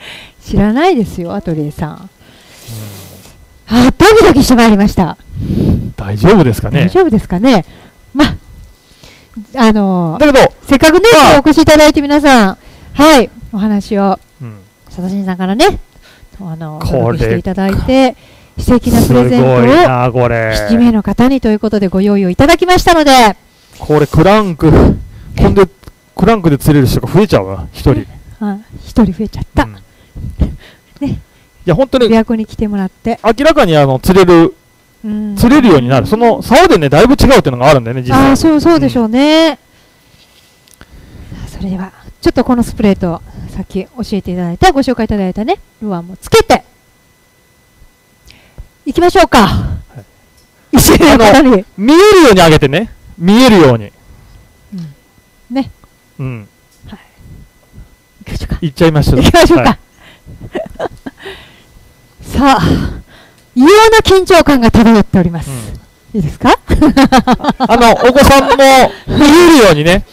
知らないですよ、アトリエさん。あ、ドキドキしてまいりました。 大丈夫ですかね。 大丈夫ですかね。まあ、だけど、せっかくね、お越しいただいて皆さん、はい、お話を、佐藤さんからね、お届けしていただいて、素敵なプレゼントを7名の方にということでご用意をいただきましたので、 これクランクで釣れる人が増えちゃうわ、一人。 一人増えちゃった。ね。 いや本当に琵琶湖に来てもらって明らかに釣れるようになる。その竿でねだいぶ違うっていうのがあるんだよね、実際。 そうでしょうね。それではちょっとこのスプレーとさっき教えていただいたご紹介いただいたねルアーもつけていきましょうか。一緒に見えるように上げてね、見えるように。 ね。はい。 行っちゃいましょう。 行きましょうか。さあ、異様な緊張感が漂っております。いいですか？ お子さんも見えるようにね、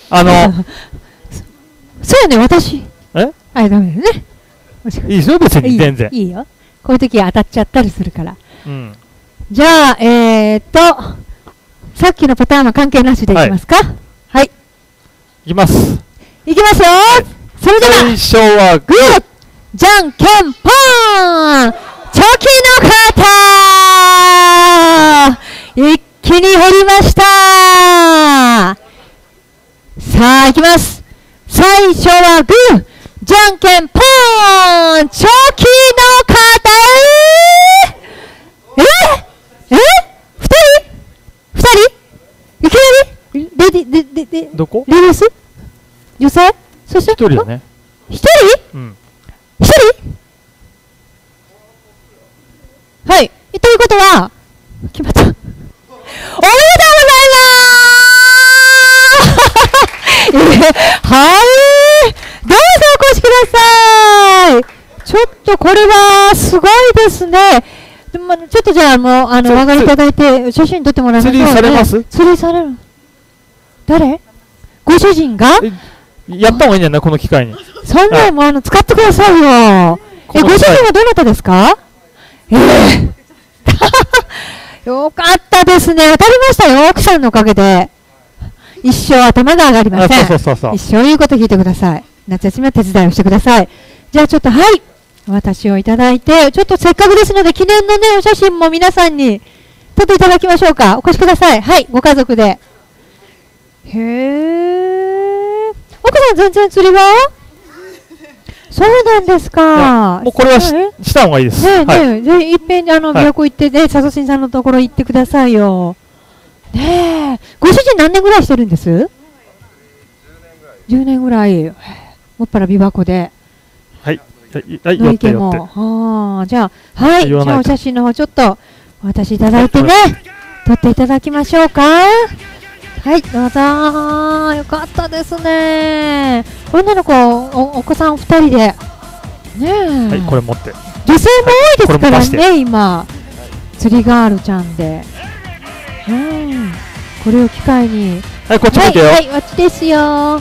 そうよね、私。ダメだよね。 いいですよ、別に、全然。 いいよ。こういう時は当たっちゃったりするから。じゃあ、さっきのパターンは関係なしでいきますか？はい。 いきます。 いきますよ。それでは、 最初はグー、 じゃんけんぽーん、チョキの方、一気に減りました。さあ、いきます。最初はグー、じゃんけんぽーん、チョキの方、いきなりどこ？ レディース？女性？そして一人だね。 一人？一人？はい。ということは、決まった。おめでとうございますはい。どうぞお越しください。ちょっとこれはすごいですね。でもちょっとじゃあもうお上がりいただいて写真撮ってもらいましょう。 釣りされます？ 釣りされる。誰？ご主人が？ やった方がいいんじゃないこの機会に。 そんなもう使ってくださいよ。ご主人はどなたですか？よかったですね。当たりましたよ。奥さんのおかげで。一生頭が上がりません。一生言うこと聞いてください。夏休みは手伝いをしてください。じゃあちょっとはい。私をいただいて、ちょっとせっかくですので記念のね、お写真も皆さんに撮っていただきましょうか。お越しください。はい。ご家族で。奥さん全然釣りはそうなんですか。 もうこれはした方がいいです。 ねえ、いっぺん琵琶湖行ってね、佐渡新さんのところ行ってくださいよ。ねえ、ご主人何年ぐらいしてるんです？ 10年ぐらい。もっぱら琵琶湖で。 はい。 の意見も。じゃあ、はい。じゃあお写真の方ちょっとお渡しいただいてね、撮っていただきましょうか。はい、どうぞ。よかったですね。女の子、お子さん2人で。ねえ。 はい、これ持って。 女性も多いですからね、今。釣りガールちゃんで。これを機会に。 はい、こっち見てよ。 はい、こっちですよ。はい、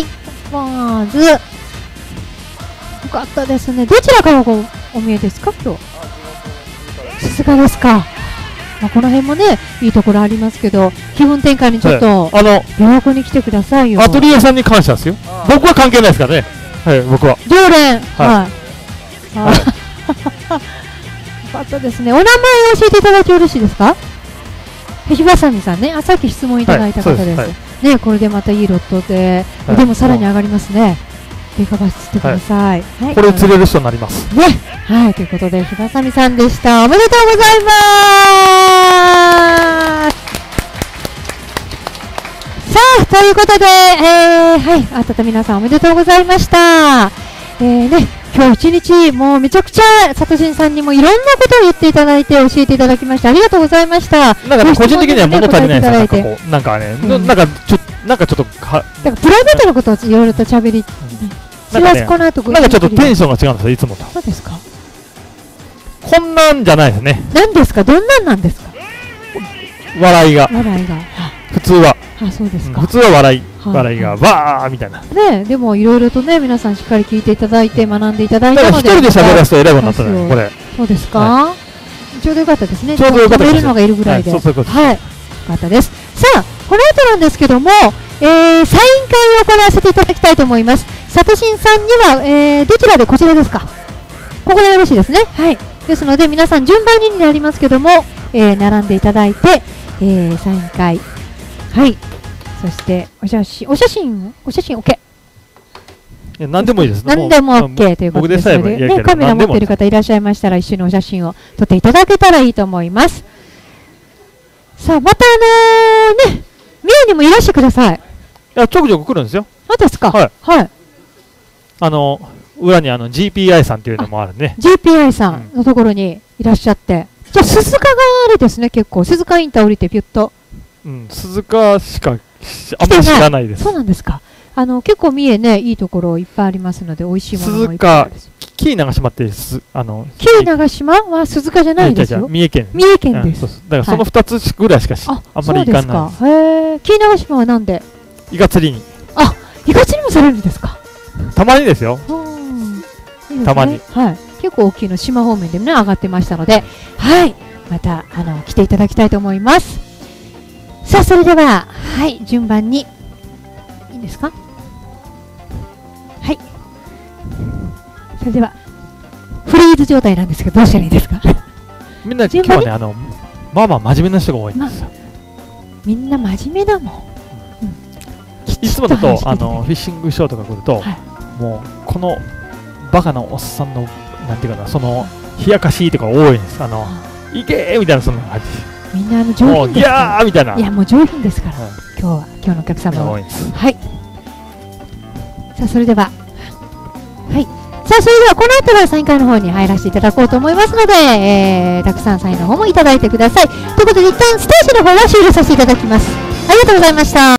ポーズ。よかったですね。どちらからお見えですか、今日。さすがですか。この辺もね、いいところありますけど、気分転換にちょっと、琵琶湖に来てくださいよ。 アトリエさんに感謝ですよ。僕は関係ないですからね。はい、僕は。 常連。はい。よかったですね。お名前を教えていただいてよろしいですか？ひばさみさんね。さっき質問いただいた方です。ね、これでまたいいロットで、腕もさらに上がりますね。デカバス釣ってください。 これ釣れる人になります。 ね。はい、ということで、ひばさみさんでした。おめでとうございます。さあ、ということで、はい、あたた皆さんおめでとうございました。ね、今日一日、もうめちゃくちゃ、さとしんさんにもいろんなことを言っていただいて、教えていただきまして、ありがとうございました。 なんか個人的には物足りないですよ。なんかね、なんかちょっと、なんかプライベートのことをいろいろと喋り、 なんかちょっとテンションが違うんですよ、いつもと。 そうですか。 こんなんじゃないですね。 何ですか、どんなんなんですか。 笑いが。 笑いが。 普通は。 あ、そうですか。 普通は笑いがはわーみたいな。 ね、でもいろいろとね、皆さんしっかり聞いていただいて、学んでいただいだからたので。 一人で喋らすと偉いことになったね、これ。 そうですか。ちょうどよかったですね。 ちょうどよかったです。 止めるのがいるぐらいで。 そういうことです。 はい。よかったです。さあ、この後なんですけども、サイン会を行わせていただきたいと思います。さとしんさんには、どちらでこちらですか。ここでよろしいですね。はい。ですので、皆さん順番になりますけども、並んでいただいて、サイン会。はい。そして、お写真 OK。 何でもいいです。 何でも OK ということですので、ね、カメラ持っている方いらっしゃいましたら、一緒にお写真を撮っていただけたらいいと思います。さあ、またね、三重にもいらしてください。 いや、ちょくちょく来るんですよ。 そうですか。 はい。 はい。 裏にGPI さんっていうのもあるね。 GPI さんのところにいらっしゃって。じゃあ、鈴鹿があれですね、結構。鈴鹿インター降りてピュッと。 うん、鈴鹿しかあんまり知らないです。 そうなんですか。結構三重ね、いいところいっぱいありますので、美味しいものもいっぱいある。 紀伊長島って紀伊長島は鈴鹿じゃないですよ。 三重県。 三重県です。 だからその2つぐらいしかあんまり行かない。 へえ。紀伊長島はなんで？ イカ釣りに。 あ、イカ釣りもされるんですか。 たまにですよ。たまに。 はい。結構大きいの島方面でもね上がってましたので、はい。また来ていただきたいと思います。さあ、それでははい順番にいいですか。はい。それではフリーズ状態なんですけど、どうしたらいいですか。 みんな今日はねまあまあ真面目な人が多いんですよ。 みんな真面目だもん。 いつもだとフィッシングショーとか来ると、もうこのバカなおっさんのなんていうかな、その冷やかしとか多いんです。いけーみたいなそんな感じ。 みんな上品ですから。 ギャーみたいな。 いやもう上品ですから。今日のお客様は。はい。さあそれでははい。さあそれではこの後はサイン会の方に入らせていただこうと思いますので、たくさんサインの方もいただいてください。ということで一旦ステージの方は終了させていただきます。ありがとうございました。